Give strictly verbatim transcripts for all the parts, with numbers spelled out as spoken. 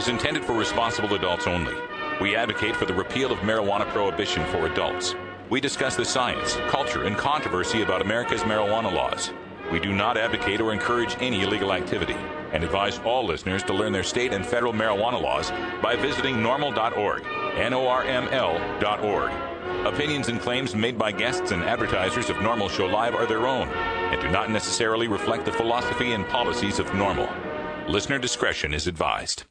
is intended for responsible adults only. We advocate for the repeal of marijuana prohibition for adults. We discuss the science, culture, and controversy about America's marijuana laws. We do not advocate or encourage any illegal activity and advise all listeners to learn their state and federal marijuana laws by visiting normal dot org, N O R M L dot org. Opinions and claims made by guests and advertisers of NORML Show Live are their own and do not necessarily reflect the philosophy and policies of NORML. Listener discretion is advised.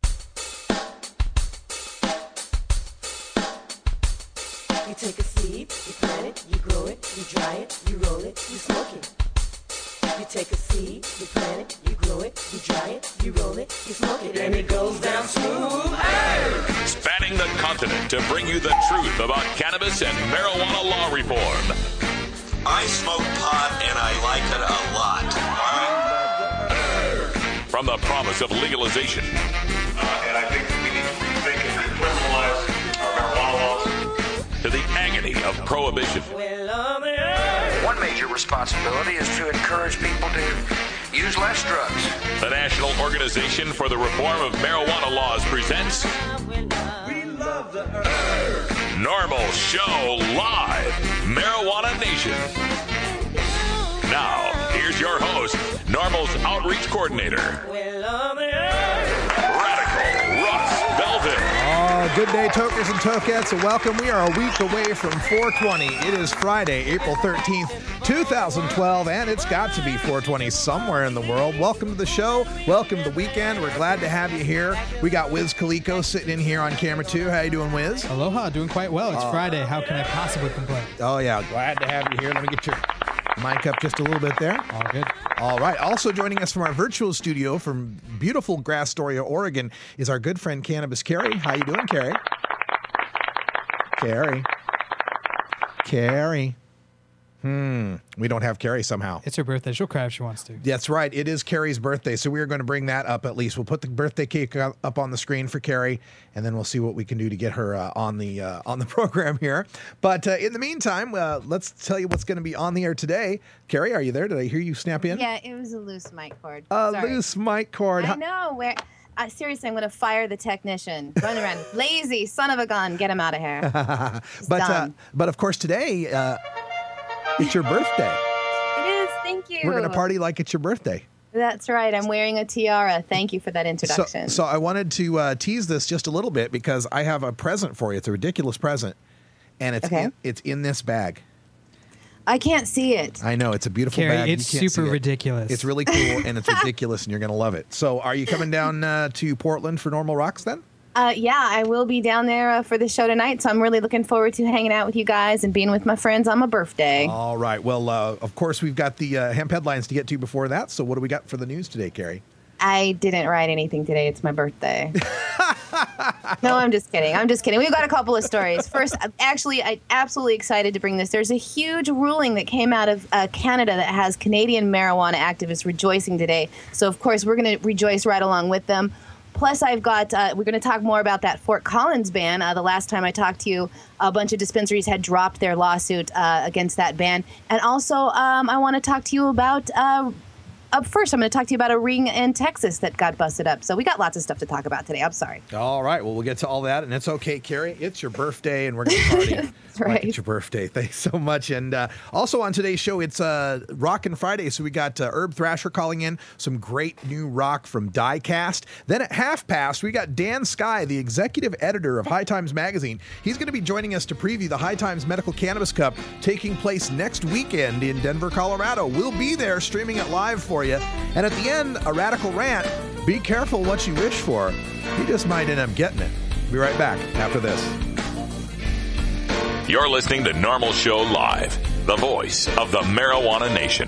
You take a seed, you plant it, you grow it, you dry it, you roll it, you smoke it. You take a seed, you plant it, you grow it, you dry it, you roll it, you smoke it, and it goes down smooth. Hey! Spanning the continent to bring you the truth about cannabis and marijuana law reform. I smoke pot and I like it a lot. From the promise of legalization. Uh, and I think we need to rethink and decriminalize our marijuana laws. To the agony of prohibition. One major responsibility is to encourage people to use less drugs. The National Organization for the Reform of Marijuana Laws presents NORML Show Live, Marijuana Nation. Now, here's your host, NORML's Outreach Coordinator, Radical Russ Belvin. Oh, good day, tokers and tokettes, and welcome. We are a week away from four twenty. It is Friday, April thirteenth, two thousand twelve, and it's got to be four twenty somewhere in the world. Welcome to the show. Welcome to the weekend. We're glad to have you here. We got Wiz Kaliko sitting in here on camera, too. How you doing, Wiz? Aloha, doing quite well. It's uh, Friday. How can I possibly complain? Oh, yeah. Glad to have you here. Let me get your mic up just a little bit there. All good. All right. Also joining us from our virtual studio from beautiful Grass Storia, Oregon, is our good friend Cannabis Carrie. How you doing, Carrie? Carrie. Carrie. Hmm. We don't have Carrie somehow. It's her birthday. She'll cry if she wants to. That's right. It is Carrie's birthday, so we are going to bring that up at least. We'll put the birthday cake up on the screen for Carrie, and then we'll see what we can do to get her uh, on the uh, on the program here. But uh, in the meantime, uh, let's tell you what's going to be on the air today. Carrie, are you there? Did I hear you snap in? Yeah, it was a loose mic cord. A Sorry. loose mic cord. I know. Where? Uh, seriously, I'm going to fire the technician. Run around. Lazy son of a gun. Get him out of here. but uh, but of course today uh, it's your birthday. It is. Thank you. We're going to party like it's your birthday. That's right. I'm wearing a tiara. Thank you for that introduction. So, so I wanted to uh, tease this just a little bit because I have a present for you. It's a ridiculous present, and it's okay. in, it's in this bag. I can't see it. I know. It's a beautiful Carrie, bag. It's you can't super see it. ridiculous. It's really cool, and it's ridiculous, and you're going to love it. So are you coming down uh, to Portland for NORML Rocks then? Uh, yeah, I will be down there uh, for the show tonight, so I'm really looking forward to hanging out with you guys and being with my friends on my birthday. All right. Well, uh, of course, we've got the uh, hemp headlines to get to before that, so what do we got for the news today, Carrie? I didn't write anything today. It's my birthday. No, I'm just kidding. I'm just kidding. We've got a couple of stories. First, actually, I'm absolutely excited to bring this. There's a huge ruling that came out of uh, Canada that has Canadian marijuana activists rejoicing today. So, of course, we're going to rejoice right along with them. Plus, I've got, uh, we're going to talk more about that Fort Collins ban. Uh, the last time I talked to you, a bunch of dispensaries had dropped their lawsuit uh, against that ban. And also, um, I want to talk to you about... Uh, Up first, I'm going to talk to you about a ring in Texas that got busted up. So we got lots of stuff to talk about today. I'm sorry. All right. Well, we'll get to all that. And it's okay, Carrie. It's your birthday, and we're going to party. That's right. Like it's your birthday. Thanks so much. And uh, also on today's show, it's uh, Rockin' Friday. So we got uh, Herb Thrasher calling in some great new rock from Diecast. Then at half past, we got Dan Skye, the executive editor of High Times Magazine. He's going to be joining us to preview the High Times Medical Cannabis Cup taking place next weekend in Denver, Colorado. We'll be there streaming it live for you. And at the end, a radical rant. Be careful what you wish for. You just might end up getting it. Be right back after this. You're listening to NORML Show Live, the voice of the marijuana nation.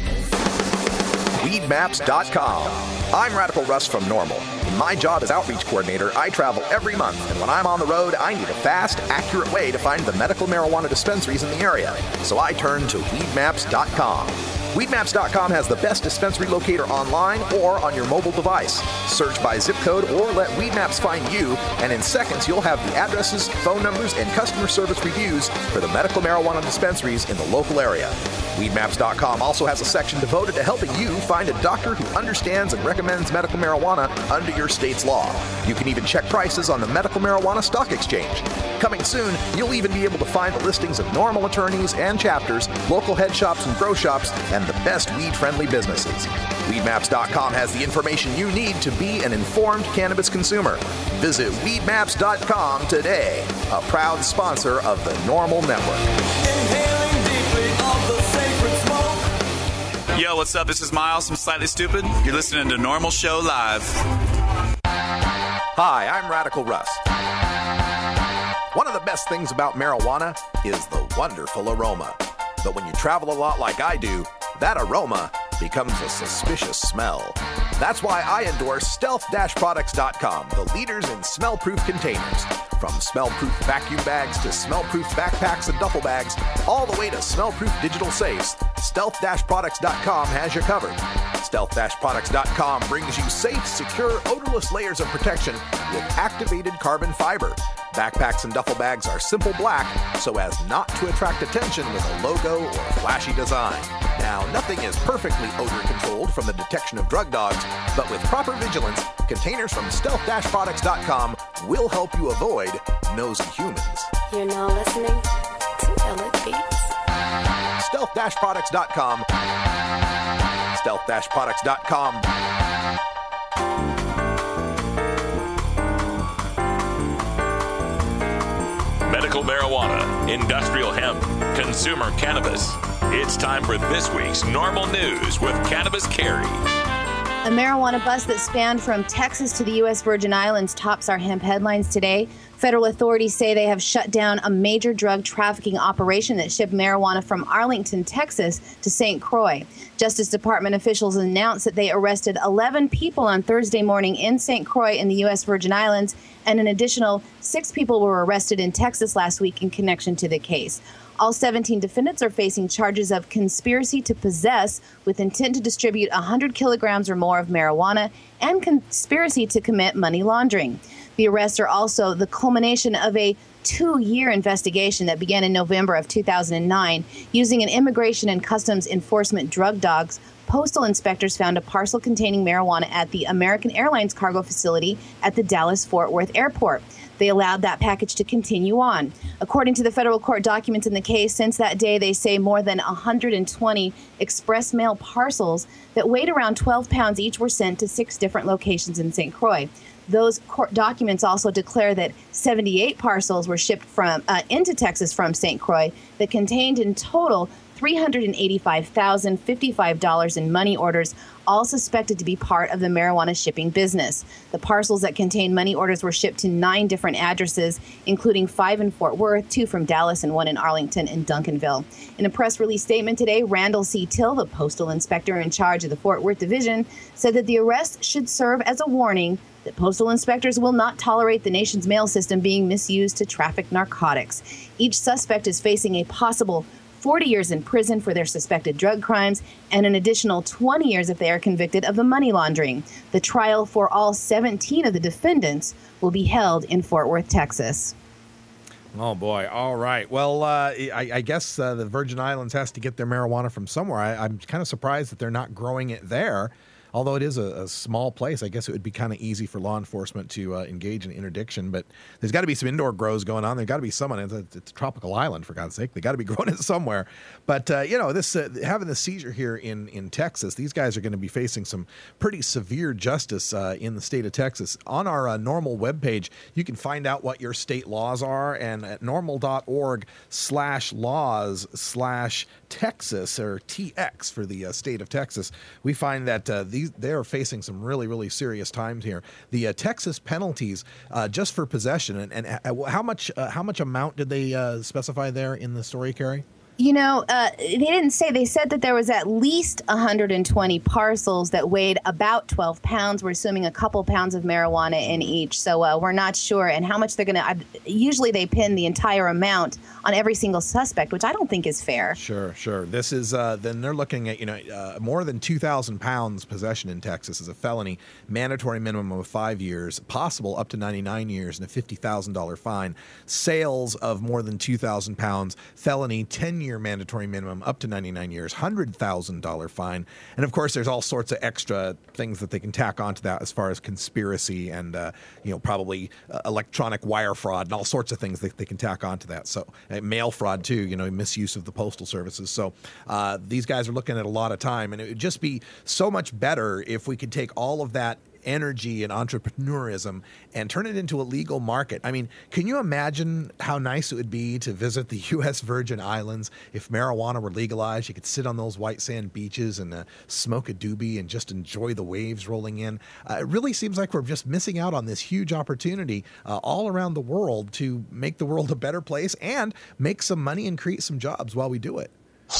weed maps dot com. I'm Radical Russ from NORML. In my job as outreach coordinator, I travel every month, and when I'm on the road, I need a fast, accurate way to find the medical marijuana dispensaries in the area. So I turn to weed maps dot com. Weed Maps dot com has the best dispensary locator online or on your mobile device. Search by zip code or let Weedmaps find you, and in seconds you'll have the addresses, phone numbers, and customer service reviews for the medical marijuana dispensaries in the local area. Weed Maps dot com also has a section devoted to helping you find a doctor who understands and recommends medical marijuana under your state's law. You can even check prices on the Medical Marijuana Stock Exchange. Coming soon, you'll even be able to find the listings of NORML attorneys and chapters, local head shops and grow shops, and the best weed-friendly businesses. Weed Maps dot com has the information you need to be an informed cannabis consumer. Visit Weed Maps dot com today, a proud sponsor of the NORML Network. Yo, what's up? This is Miles from Slightly Stupid. You're listening to NORML Show Live. Hi, I'm Radical Russ. One of the best things about marijuana is the wonderful aroma. But when you travel a lot like I do, that aroma becomes a suspicious smell. That's why I endorse stealth dash products dot com, the leaders in smell-proof containers. From smell-proof vacuum bags to smell-proof backpacks and duffel bags, all the way to smell-proof digital safes, stealth dash products dot com has you covered. stealth dash products dot com brings you safe, secure, odorless layers of protection with activated carbon fiber. Backpacks and duffel bags are simple black so as not to attract attention with a logo or flashy design. Now, nothing is perfectly odor controlled from the detection of drug dogs, but with proper vigilance, containers from stealth dash products dot com will help you avoid nosy humans. You're now listening to Elliot Beats. stealth dash products dot com. stealth dash products dot com. Medical marijuana, industrial hemp, consumer cannabis. It's time for this week's NORML News with Cannabis Carrie. A marijuana bust that spanned from Texas to the U S Virgin Islands tops our hemp headlines today. Federal authorities say they have shut down a major drug trafficking operation that shipped marijuana from Arlington, Texas to Saint Croix. Justice Department officials announced that they arrested eleven people on Thursday morning in Saint Croix in the U S Virgin Islands, and an additional six people were arrested in Texas last week in connection to the case. All seventeen defendants are facing charges of conspiracy to possess with intent to distribute one hundred kilograms or more of marijuana and conspiracy to commit money laundering. The arrests are also the culmination of a two-year investigation that began in November of two thousand nine. Using an immigration and customs enforcement drug dogs, postal inspectors found a parcel containing marijuana at the American Airlines cargo facility at the Dallas-Fort Worth airport. They allowed that package to continue on. According to the federal court documents in the case, since that day, they say more than one hundred twenty express mail parcels that weighed around twelve pounds each were sent to six different locations in Saint Croix. Those court documents also declare that seventy-eight parcels were shipped from uh, into Texas from Saint Croix that contained in total three hundred eighty-five thousand fifty-five dollars in money orders, all suspected to be part of the marijuana shipping business. The parcels that contained money orders were shipped to nine different addresses, including five in Fort Worth, two from Dallas, and one in Arlington and Duncanville. In a press release statement today, Randall C. Till, the postal inspector in charge of the Fort Worth division, said that the arrest should serve as a warning that postal inspectors will not tolerate the nation's mail system being misused to traffic narcotics. Each suspect is facing a possible forty years in prison for their suspected drug crimes and an additional twenty years if they are convicted of the money laundering. The trial for all seventeen of the defendants will be held in Fort Worth, Texas. Oh, boy. All right. Well, uh, I, I guess uh, the Virgin Islands has to get their marijuana from somewhere. I, I'm kind of surprised that they're not growing it there. Although it is a, a small place, I guess it would be kind of easy for law enforcement to uh, engage in interdiction. But there's got to be some indoor grows going on. There's got to be someone. It's a, it's a tropical island, for God's sake. They got to be growing it somewhere. But uh, you know, this uh, having the seizure here in in Texas, these guys are going to be facing some pretty severe justice uh, in the state of Texas. On our uh, NORML webpage, you can find out what your state laws are, and at normal dot org slash laws slash Texas, or T X for the uh, state of Texas, we find that uh, these they are facing some really, really serious times here. The uh, Texas penalties uh, just for possession, and, and uh, how much uh, how much amount did they uh, specify there in the story, Carrie? You know, uh, they didn't say. They said that there was at least one hundred twenty parcels that weighed about twelve pounds. We're assuming a couple pounds of marijuana in each. So uh, we're not sure. And how much they're going to, usually they pin the entire amount on every single suspect, which I don't think is fair. Sure, sure. This is, uh, then they're looking at, you know, uh, more than two thousand pounds possession in Texas is a felony, mandatory minimum of five years, possible up to ninety-nine years, and a fifty thousand dollars fine. Sales of more than two thousand pounds, felony, ten year mandatory minimum up to ninety-nine years, one hundred thousand dollars fine. And of course, there's all sorts of extra things that they can tack onto that as far as conspiracy and, uh, you know, probably uh, electronic wire fraud and all sorts of things that they can tack onto that. So uh, mail fraud, too, you know, misuse of the postal services. So uh, these guys are looking at a lot of time. And it would just be so much better if we could take all of that energy and entrepreneurism and turn it into a legal market. I mean, can you imagine how nice it would be to visit the U S Virgin Islands if marijuana were legalized? You could sit on those white sand beaches and uh, smoke a doobie and just enjoy the waves rolling in. Uh, it really seems like we're just missing out on this huge opportunity uh, all around the world to make the world a better place and make some money and create some jobs while we do it.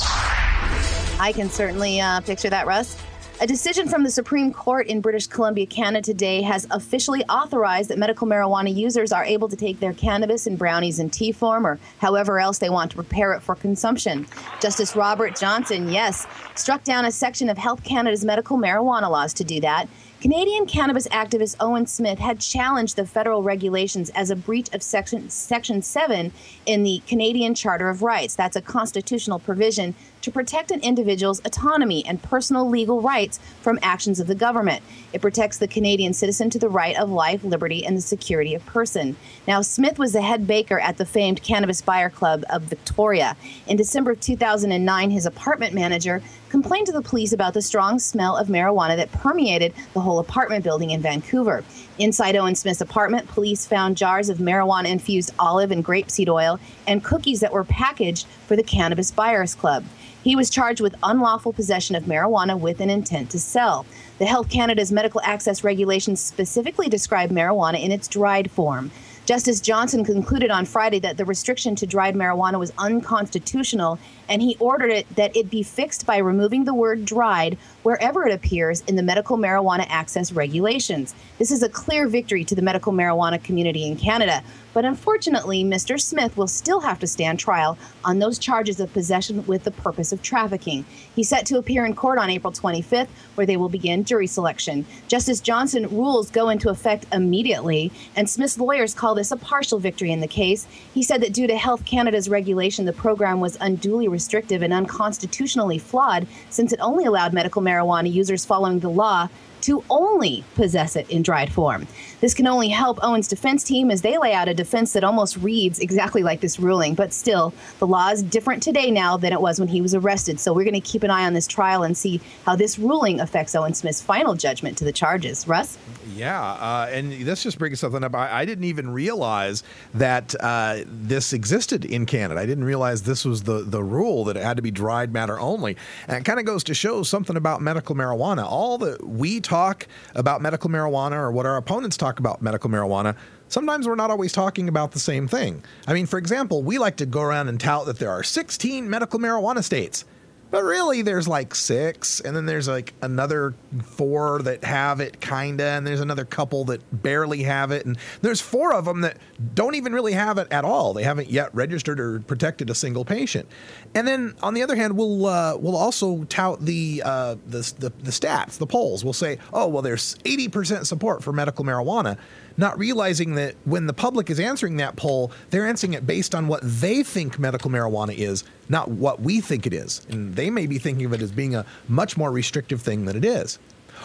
I can certainly uh, picture that, Russ. A decision from the Supreme Court in British Columbia, Canada today has officially authorized that medical marijuana users are able to take their cannabis in brownies in tea form or however else they want to prepare it for consumption. Justice Robert Johnson, yes, struck down a section of Health Canada's medical marijuana laws to do that. Canadian cannabis activist Owen Smith had challenged the federal regulations as a breach of Section, Section seven in the Canadian Charter of Rights. That's a constitutional provision to protect an individual's autonomy and personal legal rights from actions of the government. It protects the Canadian citizen to the right of life, liberty, and the security of person. Now, Smith was the head baker at the famed Cannabis Buyer Club of Victoria. In December of two thousand nine, his apartment manager complained to the police about the strong smell of marijuana that permeated the whole apartment building in Vancouver. Inside Owen Smith's apartment, police found jars of marijuana-infused olive and grapeseed oil and cookies that were packaged for the Cannabis Buyers Club. He was charged with unlawful possession of marijuana with an intent to sell. The Health Canada's medical access regulations specifically describe marijuana in its dried form. Justice Johnson concluded on Friday that the restriction to dried marijuana was unconstitutional, and he ordered it that it be fixed by removing the word dried wherever it appears in the medical marijuana access regulations. This is a clear victory to the medical marijuana community in Canada. But unfortunately, Mister Smith will still have to stand trial on those charges of possession with the purpose of trafficking. He's set to appear in court on April twenty-fifth, where they will begin jury selection. Justice Johnson rules go into effect immediately, and Smith's lawyers call this a partial victory in the case. He said that due to Health Canada's regulation, the program was unduly restrictive and unconstitutionally flawed, since it only allowed medical marijuana users following the law to only possess it in dried form. This can only help Owen's defense team as they lay out a defense that almost reads exactly like this ruling. But still, the law is different today now than it was when he was arrested. So we're going to keep an eye on this trial and see how this ruling affects Owen Smith's final judgment to the charges. Russ? Yeah, uh, and this just brings something up. I, I didn't even realize that uh, this existed in Canada. I didn't realize this was the, the rule, that it had to be dried matter only. And it kind of goes to show something about medical marijuana. All that we talk about medical marijuana, or what our opponents talk about medical marijuana, sometimes we're not always talking about the same thing. I mean, for example, we like to go around and tout that there are sixteen medical marijuana states. But really, there's like six, and then there's like another four that have it, kind of, and there's another couple that barely have it, and there's four of them that don't even really have it at all. They haven't yet registered or protected a single patient. And then, on the other hand, we'll uh, we'll also tout the, uh, the the the stats, the polls. We'll say, oh, well, there's eighty percent support for medical marijuana, not realizing that when the public is answering that poll, they're answering it based on what they think medical marijuana is, not what we think it is. And they may be thinking of it as being a much more restrictive thing than it is.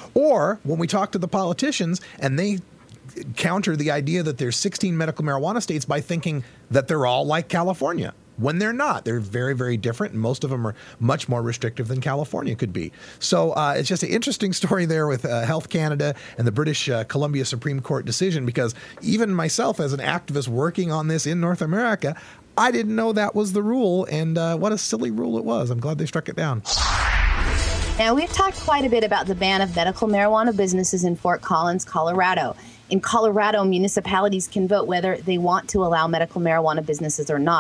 Or when we talk to the politicians and they counter the idea that there's sixteen medical marijuana states by thinking that they're all like California, when they're not. They're very, very different, and most of them are much more restrictive than California could be. So uh, it's just an interesting story there with uh, Health Canada and the British uh, Columbia Supreme Court decision, because even myself as an activist working on this in North America, I didn't know that was the rule, and uh, what a silly rule it was. I'm glad they struck it down. Now, we've talked quite a bit about the ban of medical marijuana businesses in Fort Collins, Colorado. In Colorado, municipalities can vote whether they want to allow medical marijuana businesses or not.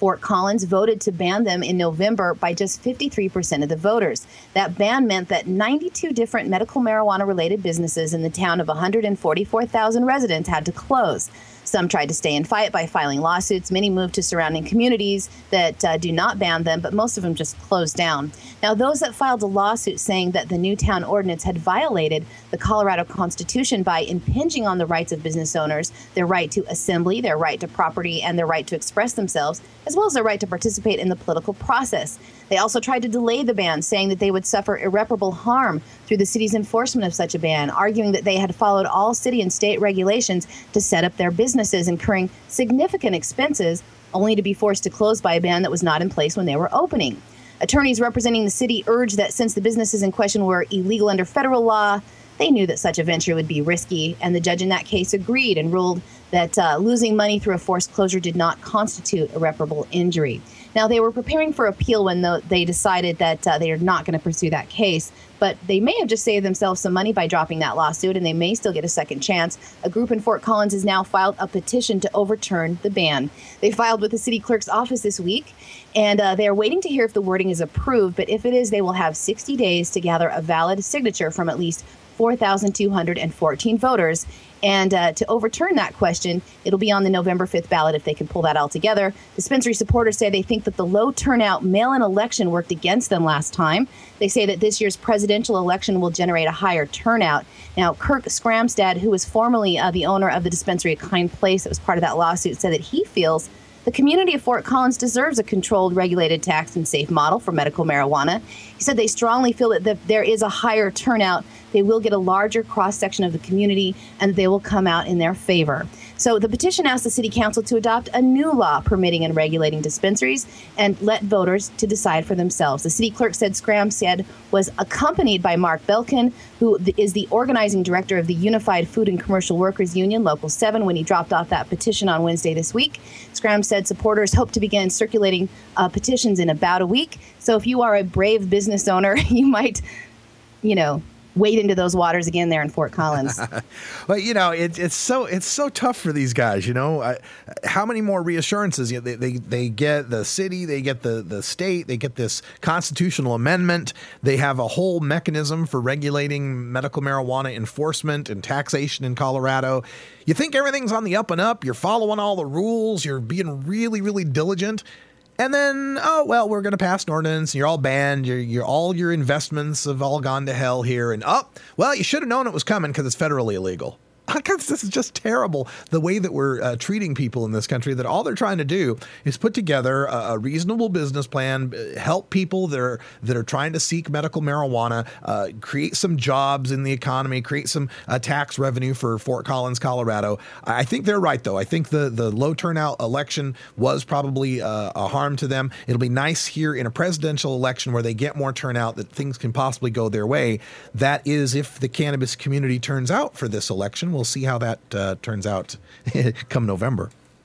Fort Collins voted to ban them in November by just fifty-three percent of the voters. That ban meant that ninety-two different medical marijuana-related businesses in the town of one hundred forty-four thousand residents had to close. Some tried to stay and fight by filing lawsuits. Many moved to surrounding communities that uh, do not ban them, but most of them just closed down. Now, those that filed a lawsuit saying that the new town ordinance had violated the Colorado Constitution by impinging on the rights of business owners, their right to assembly, their right to property, and their right to express themselves, as well as their right to participate in the political process. They also tried to delay the ban, saying that they would suffer irreparable harm through the city's enforcement of such a ban, arguing that they had followed all city and state regulations to set up their businesses, incurring significant expenses, only to be forced to close by a ban that was not in place when they were opening. Attorneys representing the city urged that since the businesses in question were illegal under federal law, they knew that such a venture would be risky, and the judge in that case agreed and ruled that uh, losing money through a forced closure did not constitute irreparable injury. Now, they were preparing for appeal when the, they decided that uh, they are not going to pursue that case, but they may have just saved themselves some money by dropping that lawsuit, and they may still get a second chance. A group in Fort Collins has now filed a petition to overturn the ban. They filed with the city clerk's office this week, and uh, they are waiting to hear if the wording is approved, but if it is, they will have sixty days to gather a valid signature from at least four thousand two hundred fourteen voters. And uh, to overturn that question, it'll be on the November fifth ballot if they can pull that all together. Dispensary supporters say they think that the low turnout mail-in election worked against them last time. They say that this year's presidential election will generate a higher turnout. Now, Kirk Scramstad, who was formerly uh, the owner of the dispensary, A Kind Place, that was part of that lawsuit, said that he feels the community of Fort Collins deserves a controlled, regulated, taxed, and safe model for medical marijuana. He said they strongly feel that the, there is a higher turnout. They will get a larger cross-section of the community, and they will come out in their favor. So the petition asks the city council to adopt a new law permitting and regulating dispensaries and let voters to decide for themselves. The city clerk said Scram said was accompanied by Mark Belkin, who is the organizing director of the Unified Food and Commercial Workers Union, Local seven, when he dropped off that petition on Wednesday this week. Scram said supporters hope to begin circulating uh, petitions in about a week. So if you are a brave business owner, you might, you know, wade into those waters again there in Fort Collins. Well, you know, it, it's so it's so tough for these guys. You know, I, how many more reassurances? You know, they, they they get the city, they get the the state, they get this constitutional amendment. They have a whole mechanism for regulating medical marijuana enforcement and taxation in Colorado. You think everything's on the up and up. You're following all the rules. You're being really, really diligent. And then, oh, well, we're going to pass an ordinance. And you're all banned. You're, you're, all your investments have all gone to hell here. And, oh, well, you should have known it was coming because it's federally illegal. This is just terrible, the way that we're uh, treating people in this country, that all they're trying to do is put together a, a reasonable business plan, help people that are, that are trying to seek medical marijuana, uh, create some jobs in the economy, create some uh, tax revenue for Fort Collins, Colorado. I think they're right, though. I think the, the low turnout election was probably uh, a harm to them. It'll be nice here in a presidential election where they get more turnout, that things can possibly go their way. That is, if the cannabis community turns out for this election. We'll see how that uh, turns out come November.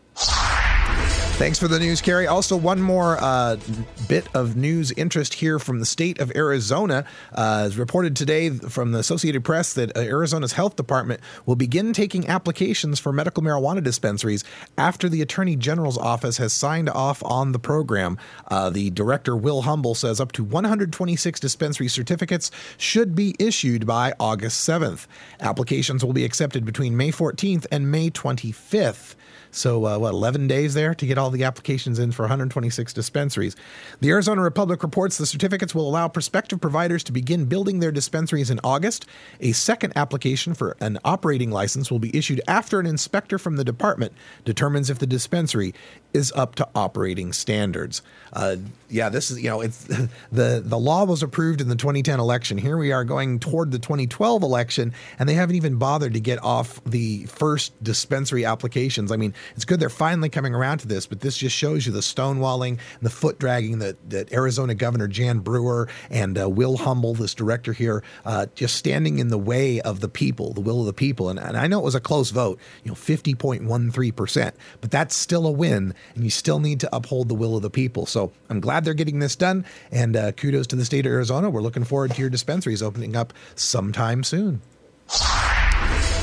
Thanks for the news, Carrie. Also, one more uh, bit of news interest here from the state of Arizona. Uh, as reported today from the Associated Press that uh, Arizona's health department will begin taking applications for medical marijuana dispensaries after the Attorney General's office has signed off on the program. Uh, the director, Will Humble, says up to one hundred twenty-six dispensary certificates should be issued by August seventh. Applications will be accepted between May fourteenth and May twenty-fifth. So, uh, what, eleven days there to get all the applications in for one hundred twenty-six dispensaries. The Arizona Republic reports the certificates will allow prospective providers to begin building their dispensaries in August. A second application for an operating license will be issued after an inspector from the department determines if the dispensary is up to operating standards. Uh, yeah, this is, you know, it's the, the law was approved in the twenty ten election. Here we are going toward the twenty twelve election, and they haven't even bothered to get off the first dispensary applications. I mean, it's good they're finally coming around to this, but this just shows you the stonewalling and the foot dragging that, that Arizona Governor Jan Brewer and uh, Will Humble, this director here, uh, just standing in the way of the people, the will of the people. And, and I know it was a close vote, you know, fifty point one three percent, but that's still a win, and you still need to uphold the will of the people. So I'm glad they're getting this done, and uh, kudos to the state of Arizona. We're looking forward to your dispensaries opening up sometime soon.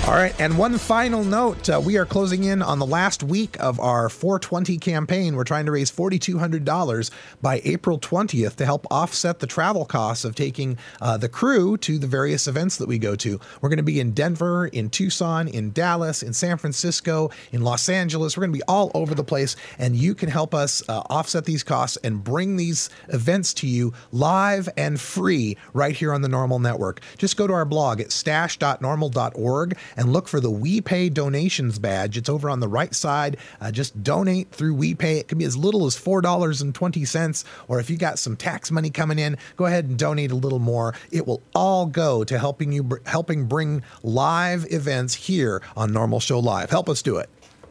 All right, and one final note. Uh, we are closing in on the last week of our four twenty campaign. We're trying to raise four thousand two hundred dollars by April twentieth to help offset the travel costs of taking uh, the crew to the various events that we go to. We're going to be in Denver, in Tucson, in Dallas, in San Francisco, in Los Angeles. We're going to be all over the place, and you can help us uh, offset these costs and bring these events to you live and free right here on the NORML Network. Just go to our blog at stash dot normal dot org and look for the We Pay donations badge. It's over on the right side. Uh, just donate through We Pay. It can be as little as four dollars and twenty cents, or if you got some tax money coming in, go ahead and donate a little more. It will all go to helping you, helping bring live events here on NORML Show Live. Help us do it.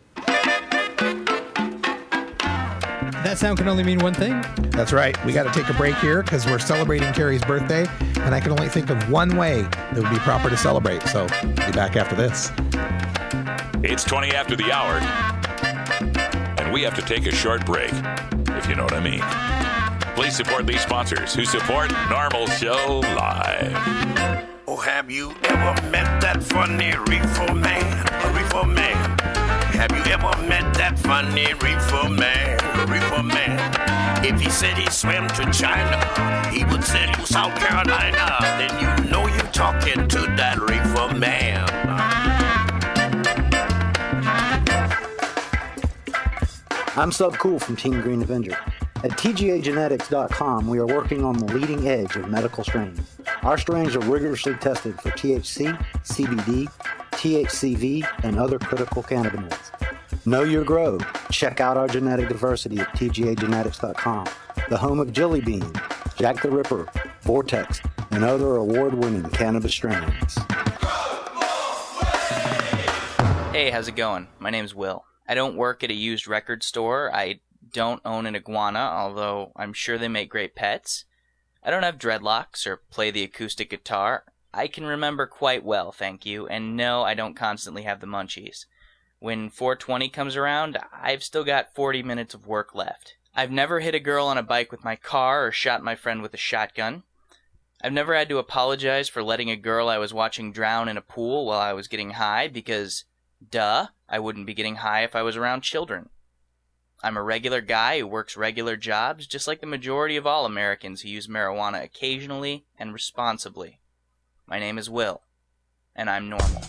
That sound can only mean one thing. That's right. We got to take a break here because we're celebrating Carrie's birthday, and I can only think of one way that would be proper to celebrate. So be back after this. It's twenty after the hour, and we have to take a short break, if you know what I mean. Please support these sponsors who support NORML Show Live. Oh, have you ever met that funny reefer man? A reefer man. Have you ever met that funny reefer man? A reefer man. If he said he swam to China, he would sell you South Carolina. Then you know you're talking to that reefer man. I'm Sub Cool from Team Green Avenger. At T G A genetics dot com, we are working on the leading edge of medical strains. Our strains are rigorously tested for T H C, C B D, T H C V, and other critical cannabinoids. Know your grow. Check out our genetic diversity at T G A genetics dot com, the home of Jelly Bean, Jack the Ripper, Vortex, and other award-winning cannabis strains. Hey, how's it going? My name's Will. I don't work at a used record store. I don't own an iguana, although I'm sure they make great pets. I don't have dreadlocks or play the acoustic guitar. I can remember quite well, thank you, and no, I don't constantly have the munchies. When four twenty comes around, I've still got forty minutes of work left. I've never hit a girl on a bike with my car or shot my friend with a shotgun. I've never had to apologize for letting a girl I was watching drown in a pool while I was getting high because, duh, I wouldn't be getting high if I was around children. I'm a regular guy who works regular jobs, just like the majority of all Americans who use marijuana occasionally and responsibly. My name is Will, and I'm normal.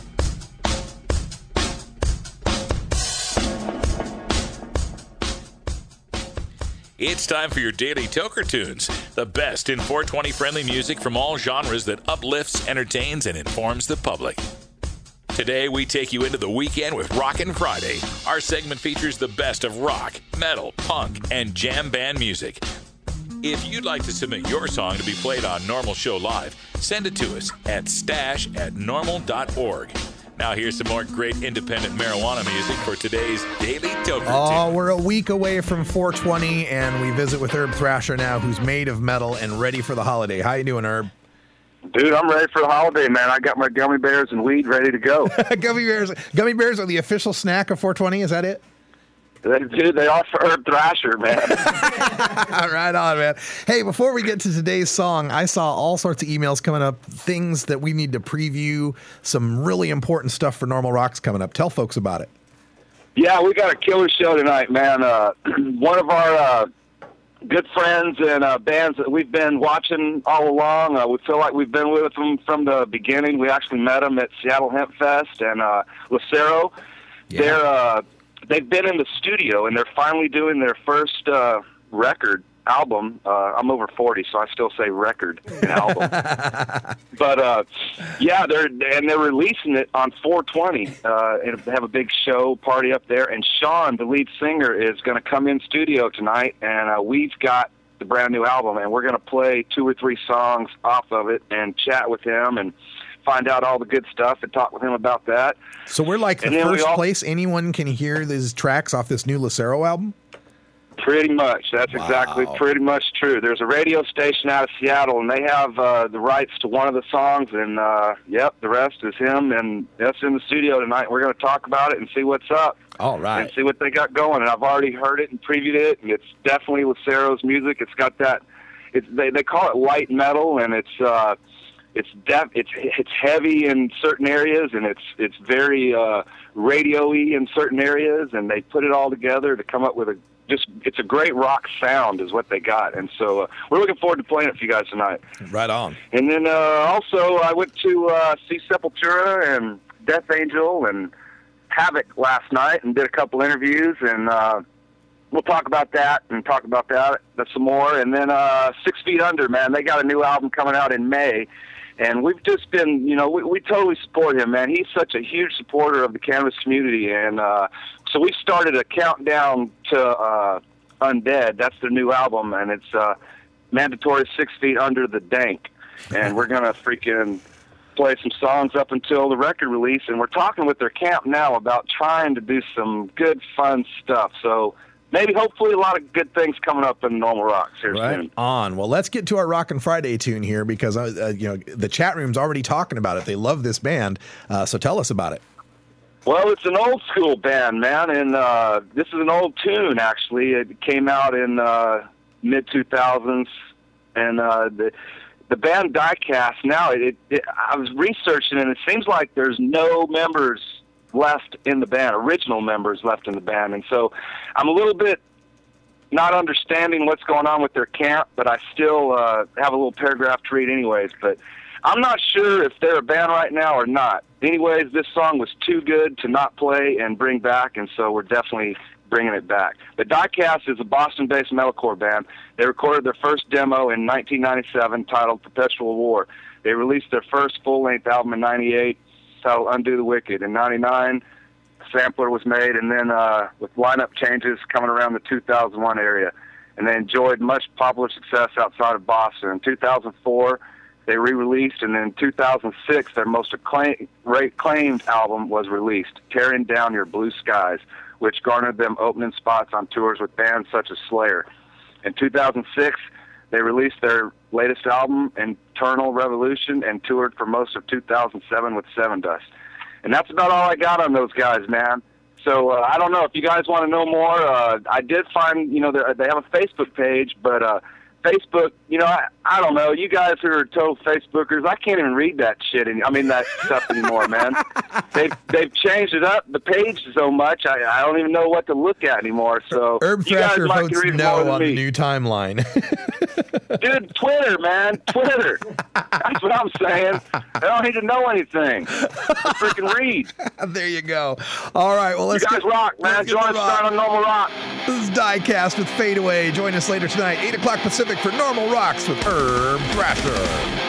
It's time for your daily Toker Tunes, the best in four twenty friendly music from all genres that uplifts, entertains, and informs the public. Today, we take you into the weekend with Rockin' Friday. Our segment features the best of rock, metal, punk, and jam band music. If you'd like to submit your song to be played on NORML Show Live, send it to us at stash at normal dot org. Now here's some more great independent marijuana music for today's Daily Toker Oh, Tune. we're a week away from four twenty, and we visit with Herb Thrasher now, who's made of metal and ready for the holiday. How you doing, Herb? Dude, I'm ready for the holiday, man. I got my gummy bears and weed ready to go. Gummy bears Gummy bears are the official snack of four twenty, is that it? Dude, they are for Herb Thrasher, man. Right on, man. Hey, before we get to today's song, I saw all sorts of emails coming up, things that we need to preview, some really important stuff for Normal Rocks coming up. Tell folks about it. Yeah, we got a killer show tonight, man. Uh, one of our uh, good friends and uh, bands that we've been watching all along, uh, we feel like we've been with them from the beginning. We actually met them at Seattle Hemp Fest and uh, Lucero. Yeah. They're... Uh, They've been in the studio, and they're finally doing their first uh, record album. Uh, I'm over forty, so I still say record and album. But uh, yeah, they're and they're releasing it on four twenty, uh, and they have a big show party up there. And Sean, the lead singer, is going to come in studio tonight, and uh, we've got the brand new album, and we're going to play two or three songs off of it and chat with him and find out all the good stuff and talk with him about that. So we're like the first all, place anyone can hear these tracks off this new Lucero album? Pretty much. That's wow. exactly pretty much true. There's a radio station out of Seattle, and they have uh, the rights to one of the songs, and, uh, yep, the rest is him, and that's in the studio tonight. We're going to talk about it and see what's up. All right. And see what they got going. And I've already heard it and previewed it, and it's definitely Lucero's music. It's got that, it's, they, they call it light metal, and it's... Uh, it's def- it's it's heavy in certain areas, and it's it's very uh, radio-y in certain areas, and they put it all together to come up with a just it's a great rock sound is what they got, and so uh, we're looking forward to playing it for you guys tonight. Right on. And then uh, also I went to uh, see Sepultura and Death Angel and Havoc last night and did a couple interviews, and uh, we'll talk about that and talk about that some more. And then uh, Six Feet Under, man, they got a new album coming out in May. And we've just been, you know, we, we totally support him, man. He's such a huge supporter of the cannabis community. And uh, so we started a countdown to uh, Undead. That's their new album. And it's uh, mandatory Six Feet Under the Dank. And we're going to freaking play some songs up until the record release. And we're talking with their camp now about trying to do some good, fun stuff. So maybe, hopefully, a lot of good things coming up in Normal Rocks here right soon. on. Well, let's get to our Rockin' Friday tune here because uh, uh, you know the chat room's already talking about it. They love this band, uh, so tell us about it. Well, it's an old school band, man, and uh, this is an old tune. Actually, it came out in uh, mid two thousands, and uh, the the band Diecast. Now, it, it I was researching, and it seems like there's no members left in the band, original members left in the band. And so I'm a little bit not understanding what's going on with their camp, but I still uh, have a little paragraph to read anyways. But I'm not sure if they're a band right now or not. Anyways, this song was too good to not play and bring back, and so we're definitely bringing it back. But Diecast is a Boston-based metalcore band. They recorded their first demo in nineteen ninety-seven titled Perpetual War. They released their first full-length album in ninety-eight, titled Undo the Wicked. In ninety-nine, a sampler was made, and then uh, with lineup changes coming around the two thousand one area. And they enjoyed much popular success outside of Boston. In two thousand four, they re-released, and then in two thousand six, their most acclaimed, acclaimed album was released, Tearing Down Your Blue Skies, which garnered them opening spots on tours with bands such as Slayer. In two thousand six, they released their latest album, Internal Revolution, and toured for most of two thousand seven with Seven Dust. And that's about all I got on those guys, man. So uh, I don't know if you guys want to know more. Uh, I did find, you know, they have a Facebook page, but uh, Facebook, you know, I, I don't know. You guys who are total Facebookers, I can't even read that shit. Any, I mean, that stuff anymore, man. They've they've changed it up, the page so much, I, I don't even know what to look at anymore. So Herb you guys Thrasher like to votes read no more than on me. the new timeline. Dude, Twitter, man, Twitter. That's what I'm saying. They don't need to know anything. Just freaking read. There you go. All right, well, let's you guys get, rock, man. let's get Join us the rock. on Normal Rock. This is Diecast with Fade Away. Join us later tonight, eight o'clock Pacific for Normal Rocks with Herb Thrasher.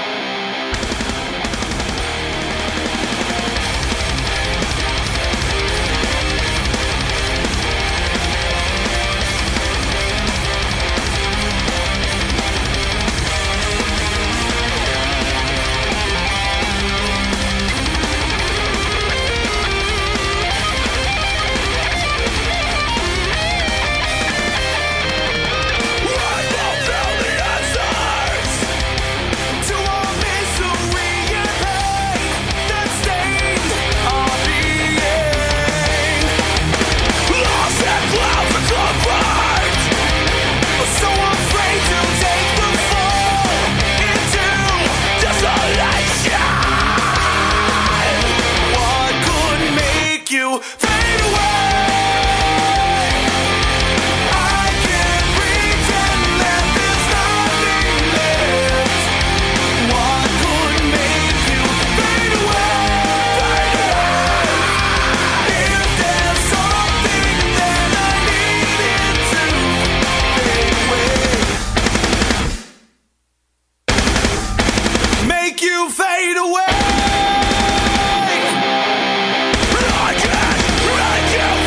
Fade away. I can't let you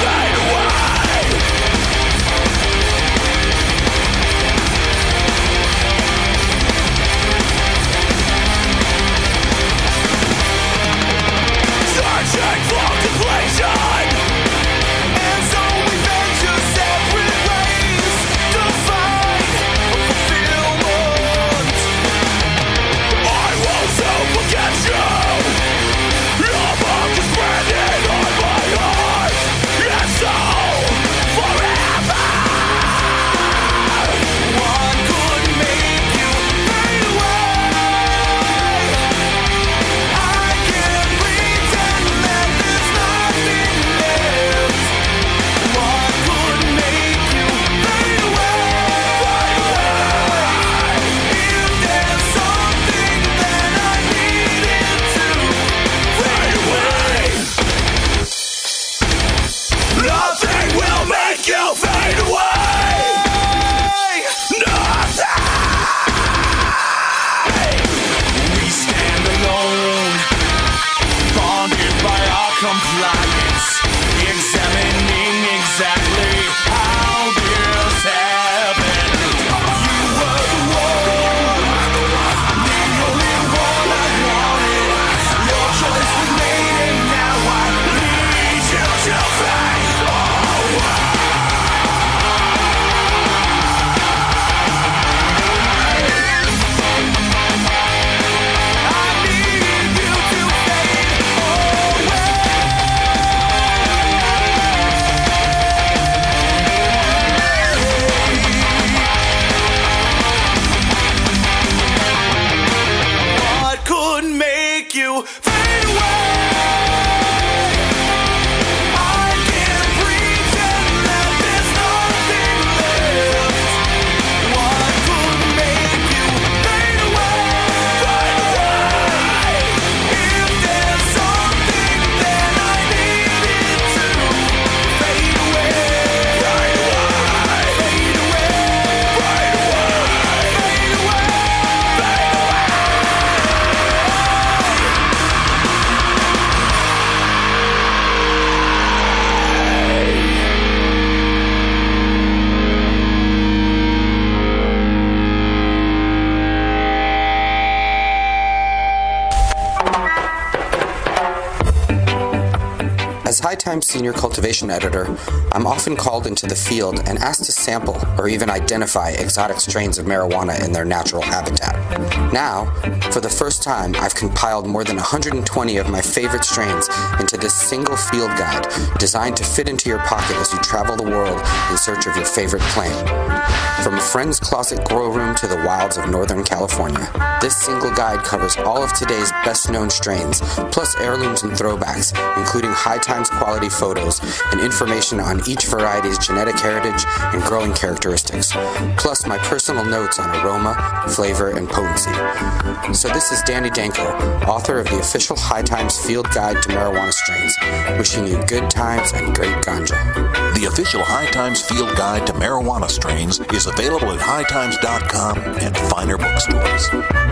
Times Senior Cultivation Editor, I'm often called into the field and asked to sample or even identify exotic strains of marijuana in their natural habitat. Now, for the first time, I've compiled more than one hundred twenty of my favorite strains into this single field guide designed to fit into your pocket as you travel the world in search of your favorite plant. From a friend's closet grow room to the wilds of Northern California, this single guide covers all of today's best-known strains, plus heirlooms and throwbacks, including High Times quality photos and information on each variety's genetic heritage and growing characteristics, plus my personal notes on aroma, flavor, and potency. So this is Danny Danko, author of the official High Times Field Guide to Marijuana Strains, wishing you good times and great ganja. The official High Times Field Guide to Marijuana Strains is available at high times dot com and finer bookstores.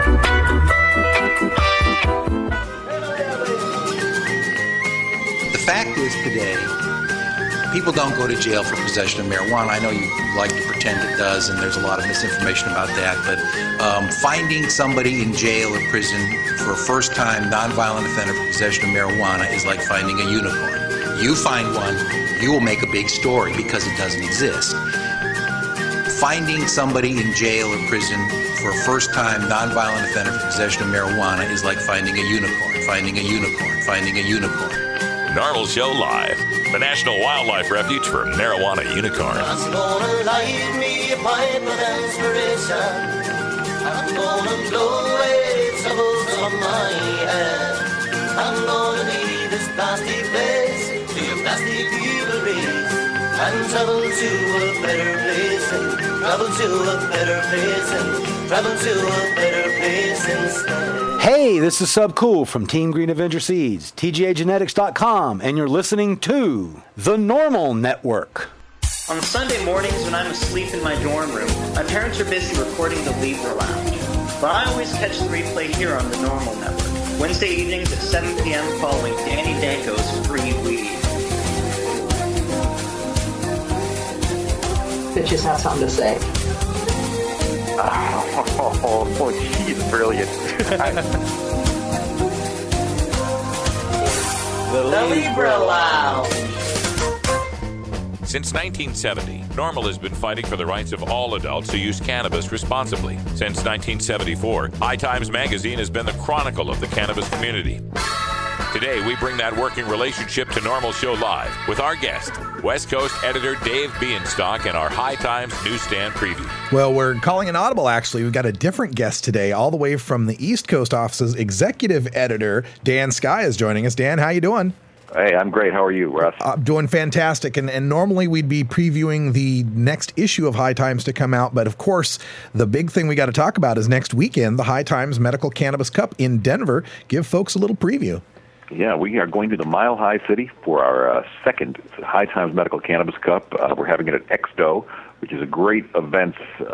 The fact is today, people don't go to jail for possession of marijuana. I know you like to pretend it does, and there's a lot of misinformation about that, but um, finding somebody in jail or prison for a first-time nonviolent offender for possession of marijuana is like finding a unicorn. You find one, you will make a big story because it doesn't exist. Finding somebody in jail or prison for a first-time nonviolent offender for possession of marijuana is like finding a unicorn, finding a unicorn, finding a unicorn. NORML Show Live, the National Wildlife Refuge for Marijuana Unicorns. I'm gonna light me a pipe of inspiration. I'm gonna blow away troubles on my head. I'm gonna leave this plastic place to a plastic people race and travel to a better place and travel to a better place and travel to a better place instead. Hey, this is Sub Cool from Team Green Avenger Seeds, T G A genetics dot com, and you're listening to the NORML Network. On Sunday mornings when I'm asleep in my dorm room, my parents are busy recording the Libra Lounge. But I always catch the replay here on the NORML Network, Wednesday evenings at seven p.m. following Danny Danko's Free Weed. Bitches have something to say. Oh, oh, she's brilliant. The Libra Lounge. Since nineteen seventy, NORML has been fighting for the rights of all adults who use cannabis responsibly. Since nineteen seventy-four, High Times Magazine has been the chronicle of the cannabis community. Today, we bring that working relationship to NORML Show Live with our guest, West Coast editor Dave Bienstock, and our High Times newsstand preview. Well, we're calling an audible, actually. We've got a different guest today, all the way from the East Coast office's executive editor, Dan Sky, is joining us. Dan, how you doing? Hey, I'm great. How are you, Russ? I'm doing fantastic. And, and normally we'd be previewing the next issue of High Times to come out. But of course, the big thing we got to talk about is next weekend, the High Times Medical Cannabis Cup in Denver. Give folks a little preview. Yeah, we are going to the Mile High City for our uh, second High Times Medical Cannabis Cup. Uh, we're having it at Exto, which is a great events, uh,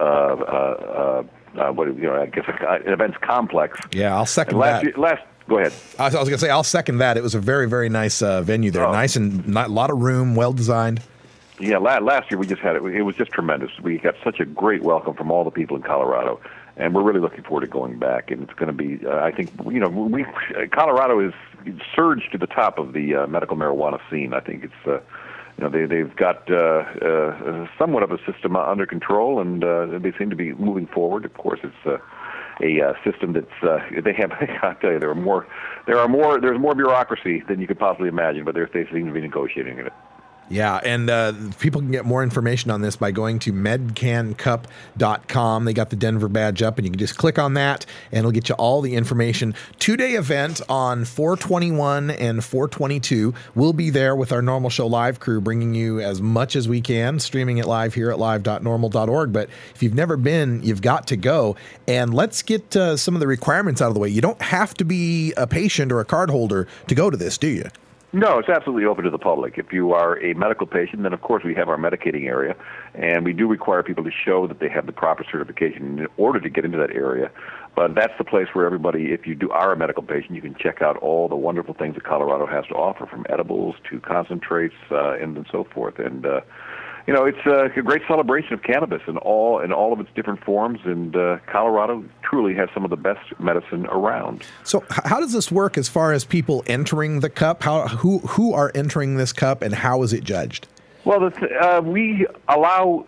uh, uh, uh, what you know, I guess an events complex. Yeah, I'll second and last that. Year, last, go ahead. I was, I was going to say I'll second that. It was a very, very nice uh, venue there. Oh. Nice and a lot of room, well designed. Yeah, la- last year we just had it. It was just tremendous. We got such a great welcome from all the people in Colorado. And we're really looking forward to going back. And it's going to be, uh, I think, you know, we Colorado is surged to the top of the uh, medical marijuana scene. I think it's, uh, you know, they, they've got uh, uh, somewhat of a system under control, and uh, they seem to be moving forward. Of course, it's uh, a uh, system that's, uh, they have, I'll tell you, there are more, there are more, there's more bureaucracy than you could possibly imagine, but they seem to be negotiating it. Yeah, and uh, people can get more information on this by going to med can cup dot com. They got the Denver badge up, and you can just click on that, and it'll get you all the information. Two-day event on four twenty-one and four twenty-two. We'll be there with our NORML Show Live crew, bringing you as much as we can, streaming it live here at live dot normal dot org. But if you've never been, you've got to go. And let's get uh, some of the requirements out of the way. You don't have to be a patient or a card holder to go to this, do you? No, it's absolutely open to the public. If you are a medical patient, then of course we have our medicating area, and we do require people to show that they have the proper certification in order to get into that area. But that's the place where everybody, if you do are a medical patient, you can check out all the wonderful things that Colorado has to offer, from edibles to concentrates uh, and, and so forth. And uh, you know, it's uh, a great celebration of cannabis in all in all of its different forms, and uh, Colorado truly has some of the best medicine around. So, h- how does this work as far as people entering the cup? How who who are entering this cup, and how is it judged? Well, the th- uh, we allow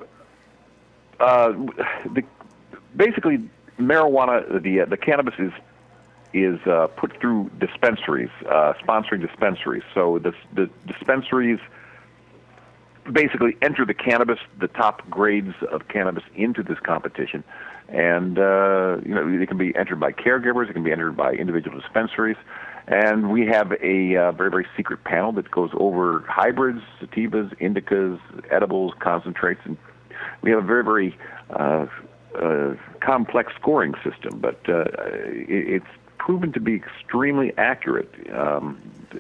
uh, the basically marijuana. The uh, the cannabis is is uh, put through dispensaries, uh, sponsoring dispensaries. So the the dispensaries basically enter the cannabis, the top grades of cannabis, into this competition, and uh, you know, it can be entered by caregivers, it can be entered by individual dispensaries, and we have a uh, very, very secret panel that goes over hybrids, sativas, indicas, edibles, concentrates, and we have a very, very uh, uh, complex scoring system, but uh, it, it's proven to be extremely accurate. Um,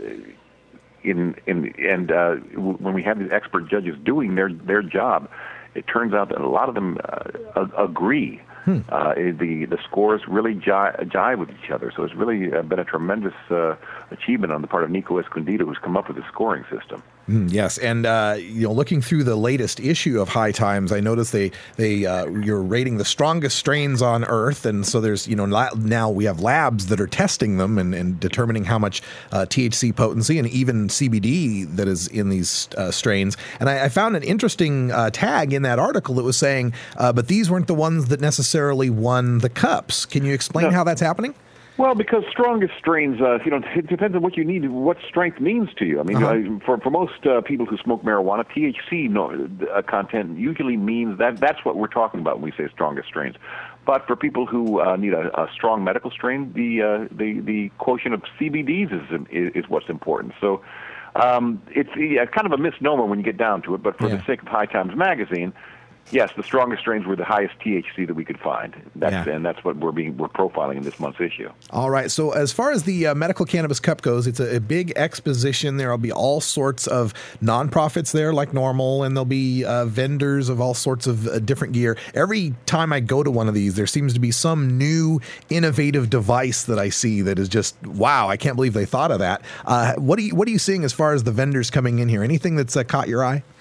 In, in and uh, w- when we have these expert judges doing their their job, it turns out that a lot of them uh, a- agree. Hmm. Uh, the the scores really jive, jive with each other. So it's really uh, been a tremendous uh, achievement on the part of Nico Escondido, who's come up with the scoring system. Mm, yes, and uh, you know, looking through the latest issue of High Times, I noticed they they uh, you're rating the strongest strains on Earth, and so there's you know la- now we have labs that are testing them and, and determining how much uh, T H C potency and even C B D that is in these uh, strains. And I, I found an interesting uh, tag in that article that was saying, uh, but these weren't the ones that necessarily won the cups. Can you explain No. how that's happening? Well, because strongest strains, uh, you know, it depends on what you need, what strength means to you. I mean, Uh-huh. uh, for for most uh, people who smoke marijuana, T H C no, uh, content usually means that that's what we're talking about when we say strongest strains. But for people who uh, need a, a strong medical strain, the uh, the the quotient of C B Ds is is, is what's important. So um, it's yeah, kind of a misnomer when you get down to it. But for Yeah. the sake of High Times Magazine, yes, the strongest strains were the highest T H C that we could find. That's, Yeah. And that's what we're being we're profiling in this month's issue. All right. So as far as the uh, Medical Cannabis Cup goes, it's a, a big exposition. There will be all sorts of nonprofits there like NORML, and there'll be uh, vendors of all sorts of uh, different gear. Every time I go to one of these, there seems to be some new innovative device that I see that is just, wow, I can't believe they thought of that. Uh, what, are you, what are you seeing as far as the vendors coming in here? Anything that's uh, caught your eye?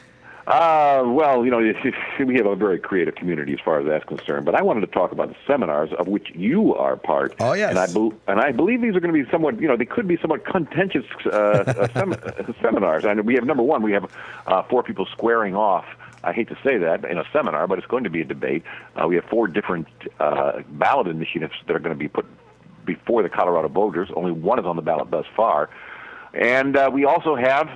Uh, well, you know, we have a very creative community as far as that's concerned. But I wanted to talk about the seminars of which you are part. Oh, yes. And I, be- and I believe these are going to be somewhat, you know, they could be somewhat contentious uh, uh, sem- uh, seminars. And we have, number one, we have uh, four people squaring off. I hate to say that in a seminar, but it's going to be a debate. Uh, we have four different uh, ballot initiatives that are going to be put before the Colorado voters. Only one is on the ballot thus far. And uh, we also have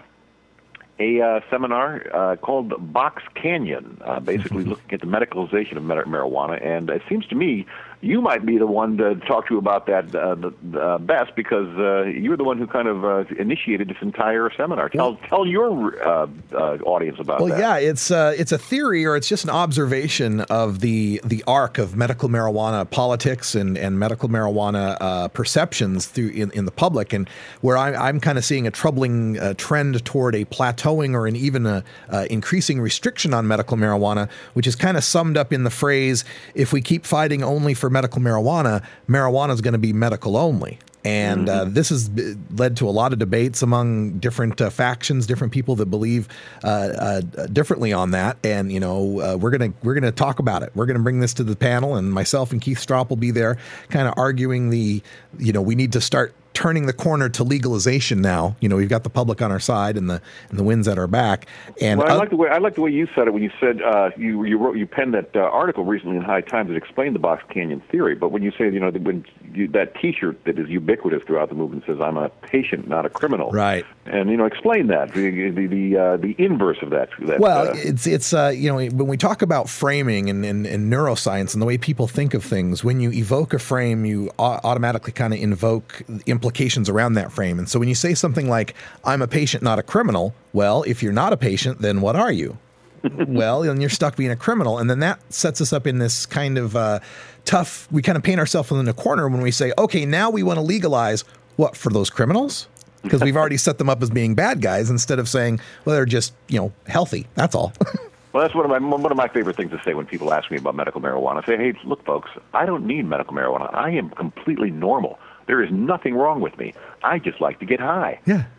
a uh, seminar uh, called Box Canyon, uh, basically looking at the medicalization of mar- marijuana. And it seems to me you might be the one to talk to about that uh, the, uh, best, because uh, you're the one who kind of uh, initiated this entire seminar. Tell tell your uh, uh, audience about Well, that. yeah, it's uh, it's a theory, or it's just an observation of the the arc of medical marijuana politics and, and medical marijuana uh, perceptions through in, in the public, and where I'm, I'm kind of seeing a troubling uh, trend toward a plateauing or an even a uh, increasing restriction on medical marijuana, which is kind of summed up in the phrase, if we keep fighting only for medical marijuana, marijuana is going to be medical only. And uh, this has b- led to a lot of debates among different uh, factions, different people that believe uh, uh, differently on that. And you know, uh, we're gonna we're gonna talk about it. We're gonna bring this to the panel, and myself and Keith Stropp will be there, kind of arguing the, you know, we need to start turning the corner to legalization now. You know, we've got the public on our side and the and the winds at our back. And well, I uh, like the way I like the way you said it when you said uh, you you wrote you penned that uh, article recently in High Times that explained the Box Canyon theory. But when you say, you know, that when you, that T-shirt that is ubiquitous throughout the movement says, "I'm a patient, not a criminal," right? And you know, explain that the the the, uh, the inverse of that. that well, uh, it's it's uh, you know, when we talk about framing and, and, and neuroscience and the way people think of things, when you evoke a frame, you au- automatically kind of invoke implications around that frame. And so when you say something like, I'm a patient, not a criminal, well, if you're not a patient, then what are you? Well, then you're stuck being a criminal. And then that sets us up in this kind of uh, tough, we kind of paint ourselves in a corner when we say, okay, now we want to legalize what, for those criminals? Because we've already set them up as being bad guys, instead of saying, well, they're just, you know, healthy. That's all. Well, that's one of my one of my favorite things to say when people ask me about medical marijuana. I say, hey, look, folks, I don't need medical marijuana. I am completely normal. There is nothing wrong with me. I just like to get high. Yeah.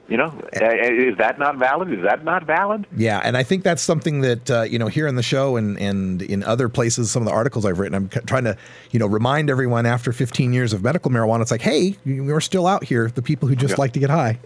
You know, is that not valid? Is that not valid? Yeah, and I think that's something that, uh, you know, here in the show and, and in other places, some of the articles I've written, I'm c- trying to, you know, remind everyone after fifteen years of medical marijuana, it's like, hey, we're still out here, the people who just Yeah. like to get high.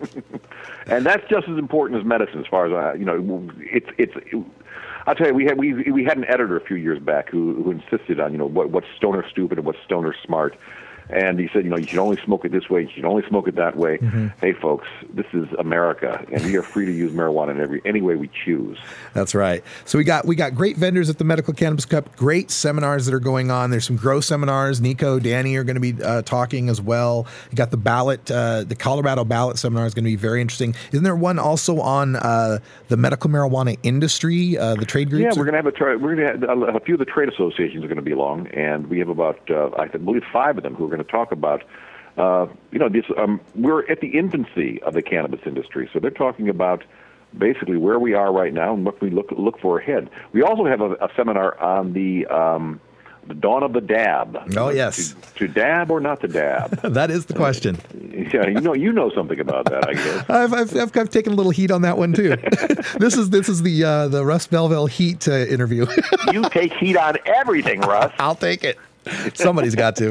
And that's just as important as medicine, as far as I, you know, it's it's. It, I'll tell you, we had we we had an editor a few years back who who insisted on, you know, what what's stoner stupid and what's stoner smart. And he said, you know, you should only smoke it this way, you should only smoke it that way. Mm-hmm. Hey, folks, this is America, and we are free to use marijuana in every any way we choose. That's right. So we got we got great vendors at the Medical Cannabis Cup, great seminars that are going on. There's some grow seminars. Nico, Danny are going to be uh, talking as well. You got the ballot, uh, the Colorado ballot seminar is going to be very interesting. Isn't there one also on uh, the medical marijuana industry, uh, the trade groups? Yeah, we're going to have a tra- we're going to have a few of the trade associations are going to be along, and we have about uh, I believe five of them who are going to talk about, uh, you know, this. Um, we're at the infancy of the cannabis industry, so they're talking about basically where we are right now and what we look look for ahead. We also have a, a seminar on the um, the dawn of the dab. Oh yes, to, to dab or not to dab. That is the question. Yeah, you know, you know something about that, I guess. I've, I've, I've, I've taken a little heat on that one too. this is this is the uh, the Russ Belville heat uh, interview. You take heat on everything, Russ. I'll take it. Somebody's got to.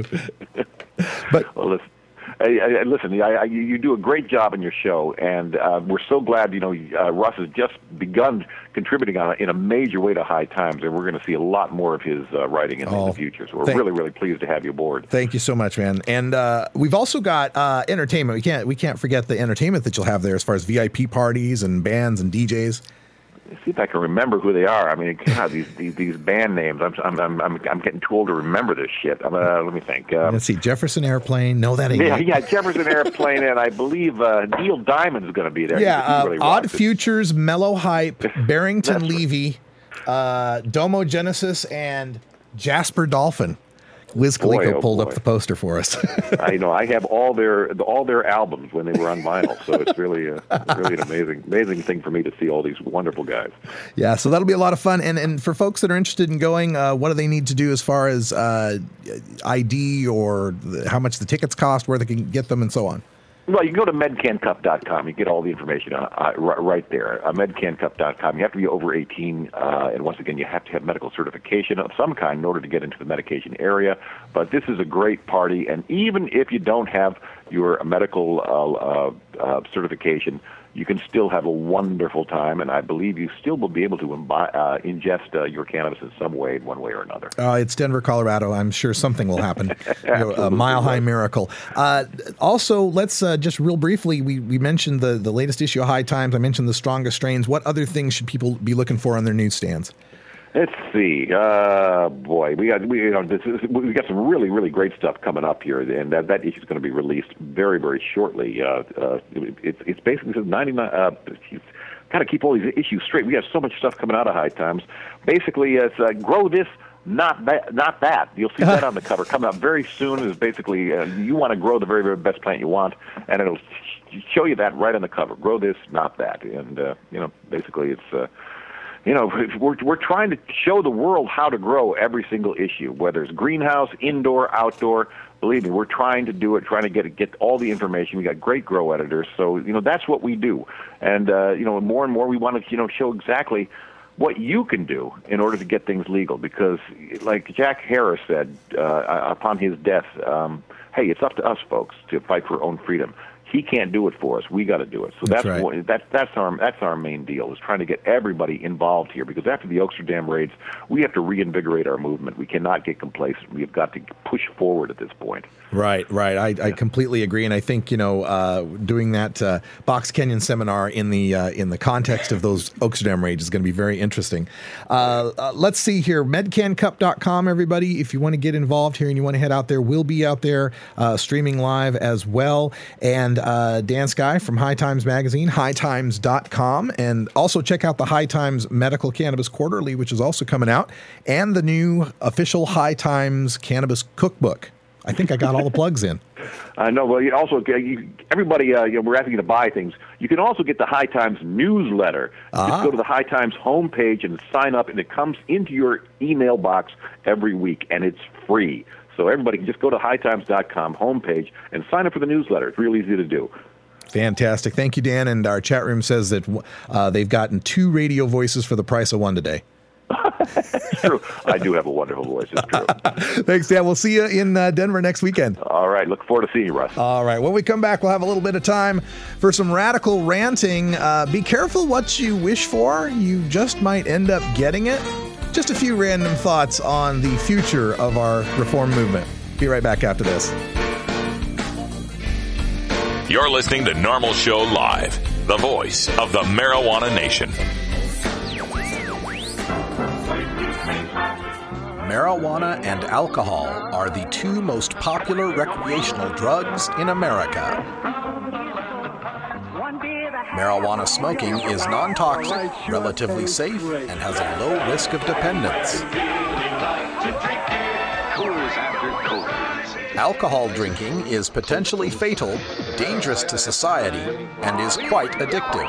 But well, listen, I, I, listen I, I, you do a great job in your show, and uh, we're so glad. You know, uh, Russ has just begun contributing on a, in a major way to High Times, and we're going to see a lot more of his uh, writing in, Oh, in the future. So we're thank- really, really pleased to have you aboard. Thank you so much, man. And uh, we've also got uh, entertainment. We can't we can't forget the entertainment that you'll have there as far as V I P parties and bands and D Js. See if I can remember who they are. I mean, God, these these, these band names. I'm I'm I'm I'm I'm getting too old to remember this shit. I'm, uh, let me think. Um, Let's see, Jefferson Airplane. No, that ain't yeah, it. yeah, Jefferson Airplane, and I believe uh, Neil Diamond is going to be there. Yeah, He uh, really Odd rocks it. Futures, Mellow Hype, Barrington That's right. Levy, uh, Domo Genesis, and Jasper Dolphin. Wiz Boy, Khalifa oh pulled boy. up the poster for us. I know. I have all their all their albums when they were on vinyl, so it's really a, really an amazing amazing thing for me to see all these wonderful guys. Yeah, so that'll be a lot of fun. And and for folks that are interested in going, uh, what do they need to do as far as uh, I D or the, how much the tickets cost, where they can get them, and so on? Well, you can go to medcan cup dot com. You get all the information uh, uh, right, right there. Uh, medcan cup dot com. You have to be over eighteen, uh, and once again, you have to have medical certification of some kind in order to get into the medication area. But this is a great party, and even if you don't have your medical uh, uh, uh, certification, you can still have a wonderful time, and I believe you still will be able to imbi- uh, ingest uh, your cannabis in some way, in one way or another. Uh, it's Denver, Colorado. I'm sure something will happen. You know, a mile high miracle. Uh, also, let's uh, just real briefly, we, we mentioned the, the latest issue of High Times. I mentioned the strongest strains. What other things should people be looking for on their newsstands? Let's see. Uh, boy, we got we you know this is, we got some really really great stuff coming up here, and that that issue is going to be released very very shortly. Uh, uh, it, it's it's basically says ninety-nine. Uh, got to keep all these issues straight. We have so much stuff coming out of High Times. Basically, it's uh, grow this. Not that, not that. You'll see that on the cover. Coming up very soon is basically uh, you want to grow the very, very best plant you want, and it'll show you that right on the cover. Grow this, not that. And, uh, you know, basically it's, uh, you know, we're, we're trying to show the world how to grow every single issue, whether it's greenhouse, indoor, outdoor. Believe me, we're trying to do it, trying to get get all the information. We got great grow editors, so, you know, that's what we do. And, uh, you know, more and more we want to, you know, show exactly what you can do in order to get things legal, because like Jack Harris said uh, upon his death, um, hey, it's up to us folks to fight for our own freedom. He can't do it for us. We got to do it. So That's that's right. what, that's that's our that's our main deal, is trying to get everybody involved here, because after the Oakster Dam raids, we have to reinvigorate our movement. We cannot get complacent. We've got to push forward at this point. Right, right. I, I completely agree, and I think, you know, uh, doing that uh, Box Canyon seminar in the uh, in the context of those Oakster Dam raids is going to be very interesting. Uh, uh, let's see here, medcan cup dot com, everybody. If you want to get involved here and you want to head out there, we'll be out there uh, streaming live as well. And uh, Dan Sky from High Times Magazine, high times dot com, and also check out the High Times Medical Cannabis Quarterly, which is also coming out, and the new official High Times Cannabis Cookbook. I think I got all the plugs in. I know. Well, you also you, everybody. Uh, you know, we're asking you to buy things. You can also get the High Times newsletter. Ah. Just go to the High Times homepage and sign up, and it comes into your email box every week, and it's free. So everybody can just go to high times dot com homepage and sign up for the newsletter. It's real easy to do. Fantastic. Thank you, Dan. And our chat room says that uh, they've gotten two radio voices for the price of one today. It's true. I do have a wonderful voice. It's true. Thanks, Dan. We'll see you in uh, Denver next weekend. All right. Look forward to seeing you, Russ. All right. When we come back, we'll have a little bit of time for some radical ranting. Uh, be careful what you wish for. You just might end up getting it. Just a few random thoughts on the future of our reform movement. Be right back after this. You're listening to NORML Show Live, the voice of the marijuana nation. Marijuana and alcohol are the two most popular recreational drugs in America. Marijuana smoking is non-toxic, relatively safe, and has a low risk of dependence. Alcohol drinking is potentially fatal, dangerous to society, and is quite addictive.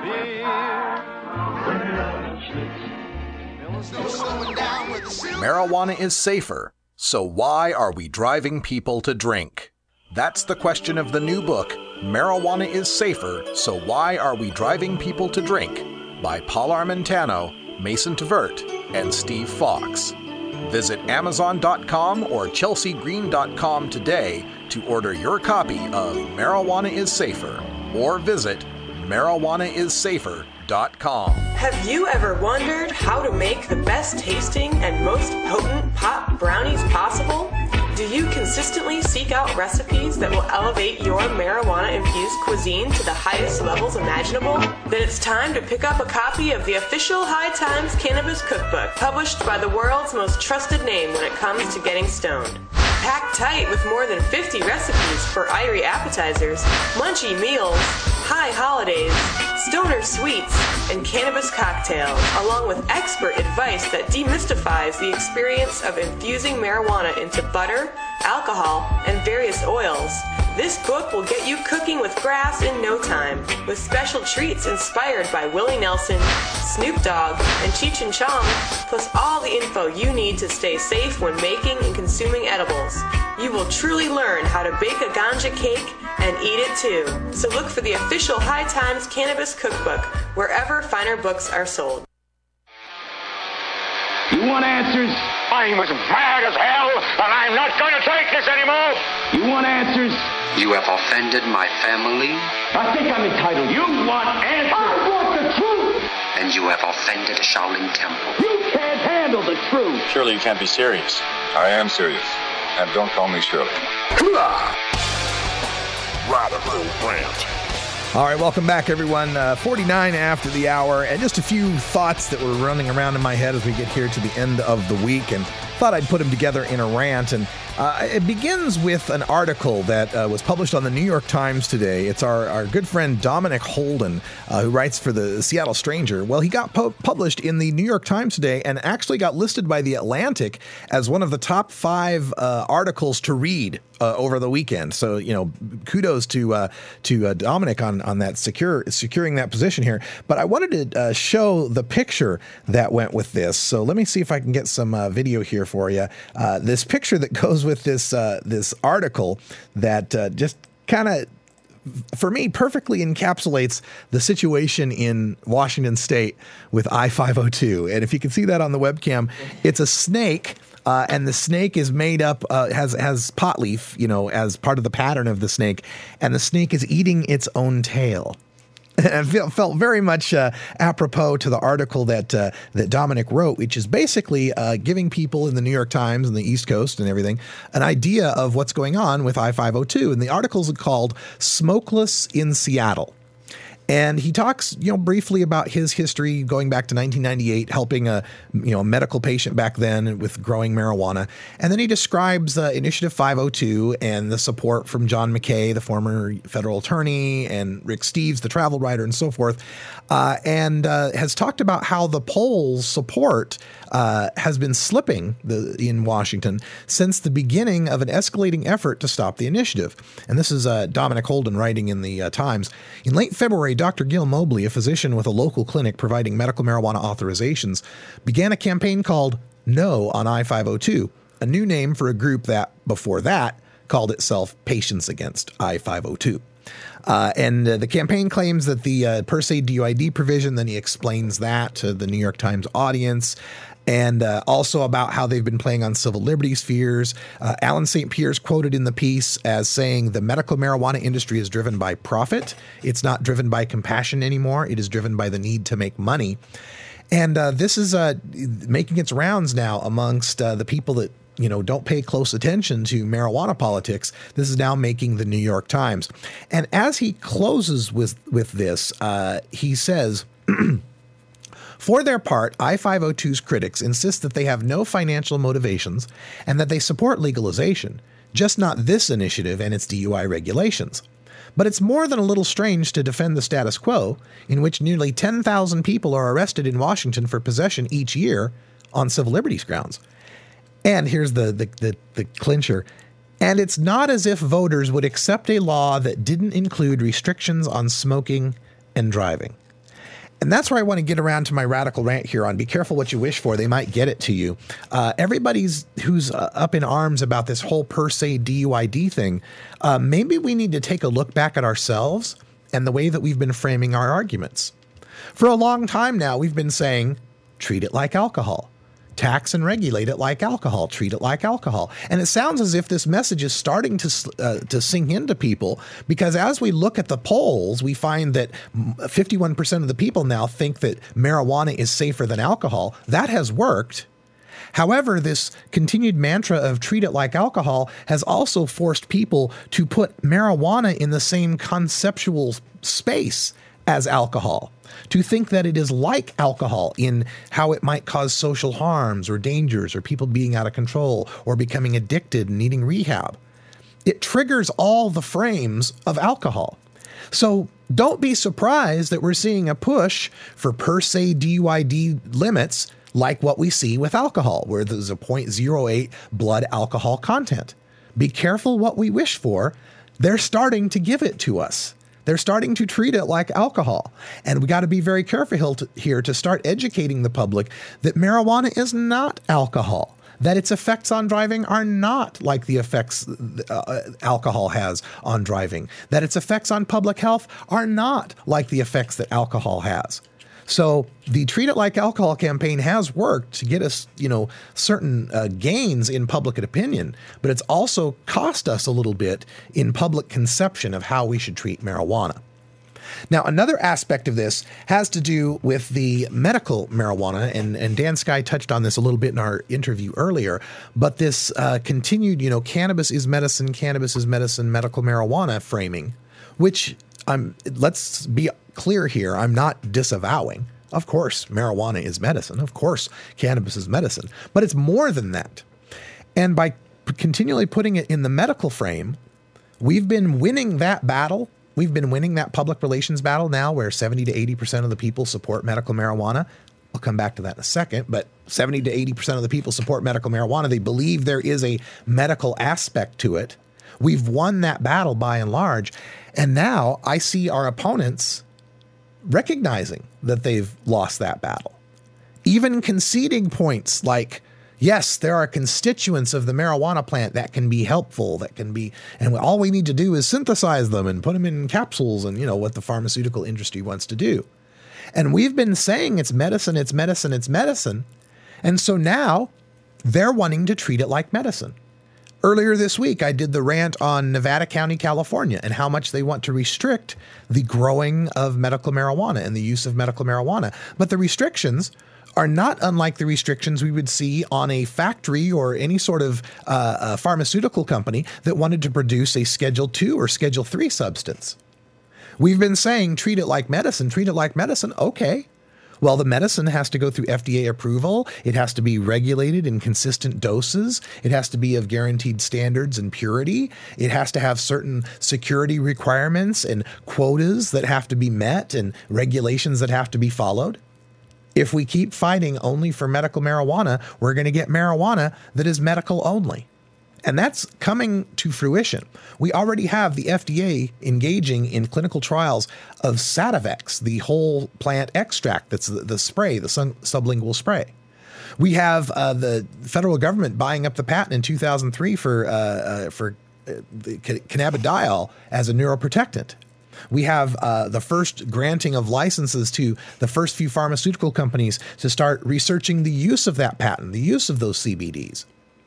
Marijuana is safer, so why are we driving people to drink? That's the question of the new book, Marijuana is Safer, So Why Are We Driving People to Drink? By Paul Armentano, Mason Tvert, and Steve Fox. Visit Amazon dot com or Chelsea Green dot com today to order your copy of Marijuana is Safer, or visit marijuana is safer dot com. Have you ever wondered how to make the best tasting and most potent pot brownies possible? Do you consistently seek out recipes that will elevate your marijuana-infused cuisine to the highest levels imaginable? Then it's time to pick up a copy of the official High Times Cannabis Cookbook, published by the world's most trusted name when it comes to getting stoned. Packed tight with more than fifty recipes for irie appetizers, munchy meals, high holidays, stoner sweets, and cannabis cocktails, along with expert advice that demystifies the experience of infusing marijuana into butter, alcohol, and various oils. This book will get you cooking with grass in no time, with special treats inspired by Willie Nelson, Snoop Dogg, and Cheech and Chong, plus all the info you need to stay safe when making and consuming edibles. You will truly learn how to bake a ganja cake and eat it too. So look for the official High Times Cannabis Cookbook wherever finer books are sold. You want answers? I'm as mad as hell, and I'm not going to take this anymore. You want answers? You have offended my family. I think I'm entitled. You want answers? I want the truth. And you have offended a Shaolin temple. You can't handle the truth. Surely you can't be serious. I am serious. And don't call me Shirley. Radical Rant. All right, welcome back, everyone. Uh, forty-nine after the hour, and just a few thoughts that were running around in my head as we get here to the end of the week, and thought I'd put them together in a rant. And uh, it begins with an article that uh, was published on the New York Times today. It's our, our good friend Dominic Holden, uh, who writes for the Seattle Stranger. Well, he got pu- published in the New York Times today and actually got listed by The Atlantic as one of the top five uh, articles to read Uh, over the weekend. So, you know, kudos to uh, to uh, Dominic on on that secure securing that position here. But I wanted to uh, show the picture that went with this. So let me see if I can get some uh, video here for you. Uh, this picture that goes with this uh, this article that uh, just kind of, for me, perfectly encapsulates the situation in Washington State with I five oh two. And if you can see that on the webcam, it's a snake. Uh, and the snake is made up, uh, has has pot leaf, you know, as part of the pattern of the snake, and the snake is eating its own tail. And it felt, felt very much uh, apropos to the article that uh, that Dominic wrote, which is basically uh, giving people in the New York Times and the East Coast and everything an idea of what's going on with I five oh two. And the article is called "Smokeless in Seattle." And he talks, you know, briefly about his history going back to nineteen ninety-eight, helping a, you know, a medical patient back then with growing marijuana. And then he describes uh, Initiative five oh two and the support from John McKay, the former federal attorney, and Rick Steves, the travel writer, and so forth. Uh, and uh, has talked about how the polls support uh, has been slipping the, in Washington since the beginning of an escalating effort to stop the initiative. And this is uh, Dominic Holden writing in the uh, Times. In late February, Doctor Gil Mobley, a physician with a local clinic providing medical marijuana authorizations, began a campaign called No on I five oh two, a new name for a group that, before that, called itself Patients Against I five oh two. Uh, and uh, the campaign claims that the uh, per se D U I D provision, then he explains that to the New York Times audience. And uh, also about how they've been playing on civil liberties fears. Uh, Alan Saint Pierre's quoted in the piece as saying the medical marijuana industry is driven by profit. It's not driven by compassion anymore. It is driven by the need to make money. And uh, this is uh, making its rounds now amongst uh, the people that, you know, don't pay close attention to marijuana politics. This is now making the New York Times. And as he closes with, with this, uh, he says, for their part, I five oh two's critics insist that they have no financial motivations and that they support legalization, just not this initiative and its D U I regulations. But it's more than a little strange to defend the status quo, in which nearly ten thousand people are arrested in Washington for possession each year on civil liberties grounds. And here's the, the, the, the clincher. And it's not as if voters would accept a law that didn't include restrictions on smoking and driving. And that's where I want to get around to my radical rant here on be careful what you wish for. They might get it to you. Uh, everybody's who's uh, up in arms about this whole per se D U I D thing. Uh, maybe we need to take a look back at ourselves and the way that we've been framing our arguments. For a long time now, we've been saying, treat it like alcohol. Tax and regulate it like alcohol. Treat it like alcohol. And it sounds as if this message is starting to uh, to sink into people, because as we look at the polls, we find that fifty-one percent of the people now think that marijuana is safer than alcohol. That has worked. However, this continued mantra of treat it like alcohol has also forced people to put marijuana in the same conceptual space as alcohol, to think that it is like alcohol in how it might cause social harms or dangers or people being out of control or becoming addicted and needing rehab. It triggers all the frames of alcohol. So don't be surprised that we're seeing a push for per se D U I D limits like what we see with alcohol, where there's a zero point zero eight blood alcohol content. Be careful what we wish for. They're starting to give it to us. They're starting to treat it like alcohol. And we got to be very careful here to start educating the public that marijuana is not alcohol, that its effects on driving are not like the effects uh, alcohol has on driving, that its effects on public health are not like the effects that alcohol has. So the Treat It Like Alcohol campaign has worked to get us, you know, certain uh, gains in public opinion, but it's also cost us a little bit in public conception of how we should treat marijuana. Now, another aspect of this has to do with the medical marijuana, and, and Dan Skye touched on this a little bit in our interview earlier, but this uh, continued, you know, cannabis is medicine, cannabis is medicine, medical marijuana framing, which I'm, let's be clear here, I'm not disavowing. Of course, marijuana is medicine. Of course, cannabis is medicine, but it's more than that. And by continually putting it in the medical frame, we've been winning that battle. We've been winning that public relations battle now where seventy to eighty percent of the people support medical marijuana. I'll come back to that in a second, but seventy to eighty percent of the people support medical marijuana. They believe there is a medical aspect to it. We've won that battle by and large. And now I see our opponents recognizing that they've lost that battle, even conceding points like, yes, there are constituents of the marijuana plant that can be helpful, that can be, and all we need to do is synthesize them and put them in capsules and, you know, what the pharmaceutical industry wants to do. And we've been saying it's medicine, it's medicine, it's medicine. And so now they're wanting to treat it like medicine. Earlier this week, I did the rant on Nevada County, California, and how much they want to restrict the growing of medical marijuana and the use of medical marijuana. But the restrictions are not unlike the restrictions we would see on a factory or any sort of uh, uh, pharmaceutical company that wanted to produce a Schedule two or Schedule three substance. We've been saying, treat it like medicine, treat it like medicine. Okay. Well, the medicine has to go through F D A approval. It has to be regulated in consistent doses. It has to be of guaranteed standards and purity. It has to have certain security requirements and quotas that have to be met and regulations that have to be followed. If we keep fighting only for medical marijuana, we're going to get marijuana that is medical only. And that's coming to fruition. We already have the F D A engaging in clinical trials of Sativex, the whole plant extract that's the, the spray, the sun, sublingual spray. We have uh, the federal government buying up the patent in two thousand three for uh, uh, for uh, the cannabidiol as a neuroprotectant. We have uh, the first granting of licenses to the first few pharmaceutical companies to start researching the use of that patent, the use of those C B Ds.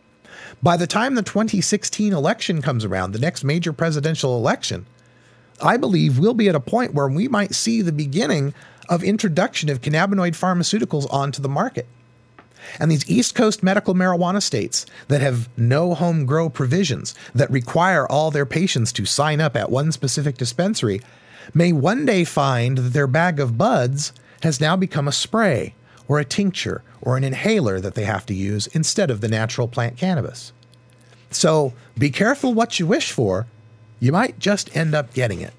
By the time the twenty sixteen election comes around, the next major presidential election, I believe we'll be at a point where we might see the beginning of introduction of cannabinoid pharmaceuticals onto the market. And these East Coast medical marijuana states that have no home grow provisions, that require all their patients to sign up at one specific dispensary, may one day find that their bag of buds has now become a spray or a tincture or an inhaler that they have to use instead of the natural plant cannabis. So be careful what you wish for. You might just end up getting it.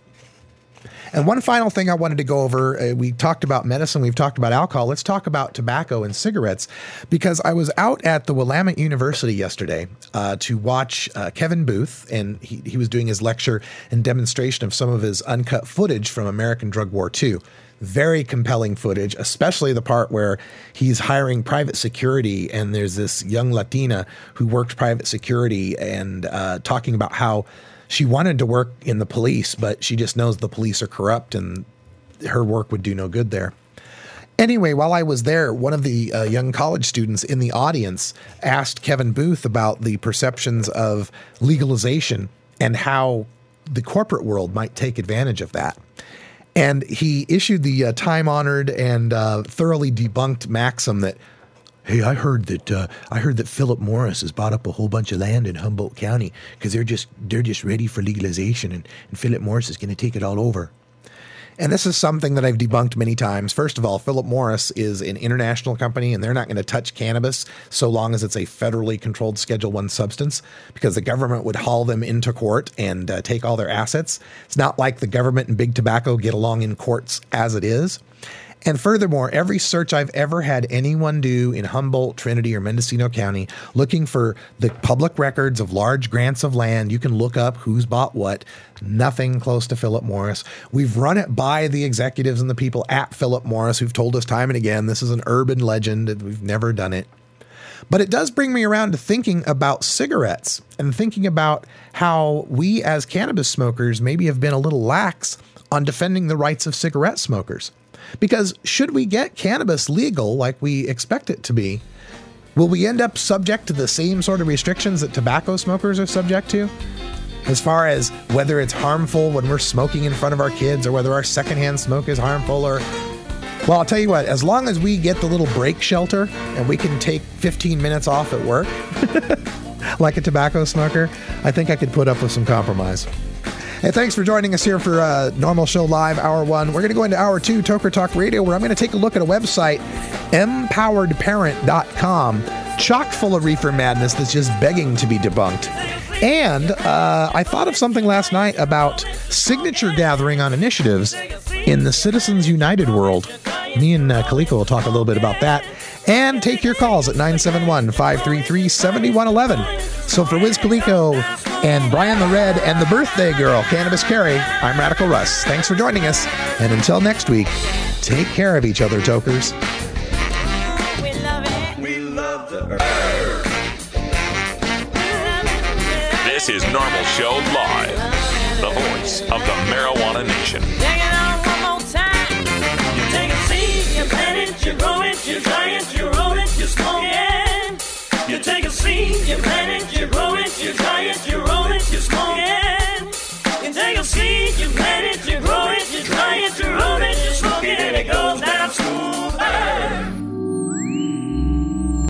And one final thing I wanted to go over, uh, we talked about medicine, we've talked about alcohol, let's talk about tobacco and cigarettes, because I was out at the Willamette University yesterday uh, to watch uh, Kevin Booth, and he, he was doing his lecture and demonstration of some of his uncut footage from American Drug War Two. Very compelling footage, especially the part where he's hiring private security, and there's this young Latina who worked private security and uh, talking about how she wanted to work in the police, but she just knows the police are corrupt and her work would do no good there. Anyway, while I was there, one of the uh, young college students in the audience asked Kevin Booth about the perceptions of legalization and how the corporate world might take advantage of that. And he issued the uh, time-honored and uh, thoroughly debunked maxim that, hey, I heard that uh, I heard that Philip Morris has bought up a whole bunch of land in Humboldt County because they're just they're just ready for legalization, and, and Philip Morris is going to take it all over. And this is something that I've debunked many times. First of all, Philip Morris is an international company, and they're not going to touch cannabis so long as it's a federally controlled Schedule One substance, because the government would haul them into court and uh, take all their assets. It's not like the government and big tobacco get along in courts as it is. And furthermore, every search I've ever had anyone do in Humboldt, Trinity, or Mendocino County looking for the public records of large grants of land, you can look up who's bought what. Nothing close to Philip Morris. We've run it by the executives and the people at Philip Morris who've told us time and again, this is an urban legend and we've never done it. But it does bring me around to thinking about cigarettes and thinking about how we as cannabis smokers maybe have been a little lax on defending the rights of cigarette smokers. Because should we get cannabis legal like we expect it to be, will we end up subject to the same sort of restrictions that tobacco smokers are subject to? As far as whether it's harmful when we're smoking in front of our kids, or whether our secondhand smoke is harmful, or... Well, I'll tell you what, as long as we get the little break shelter and we can take fifteen minutes off at work, like a tobacco smoker, I think I could put up with some compromise. Hey, thanks for joining us here for uh, Normal Show Live, Hour one. We're going to go into Hour two, Toker Talk Radio, where I'm going to take a look at a website, empowered parent dot com, chock full of reefer madness that's just begging to be debunked. And uh, I thought of something last night about signature gathering on initiatives in the Citizens United world. Me and uh, Kaliko will talk a little bit about that. And take your calls at nine seven one, five three three, seven one one one. So for Wiz Kaliko and Brian the Red and the birthday girl, Cannabis Carrie, I'm Radical Russ. Thanks for joining us. And until next week, take care of each other, tokers. We love it. We love the earth. This is Normal Show Live, the voice of the Marijuana Nation. Take it on one more time. You take a seed, you plant it, you grow it, you dry it, you roll it, you smoke it. You take a seed, you plant it,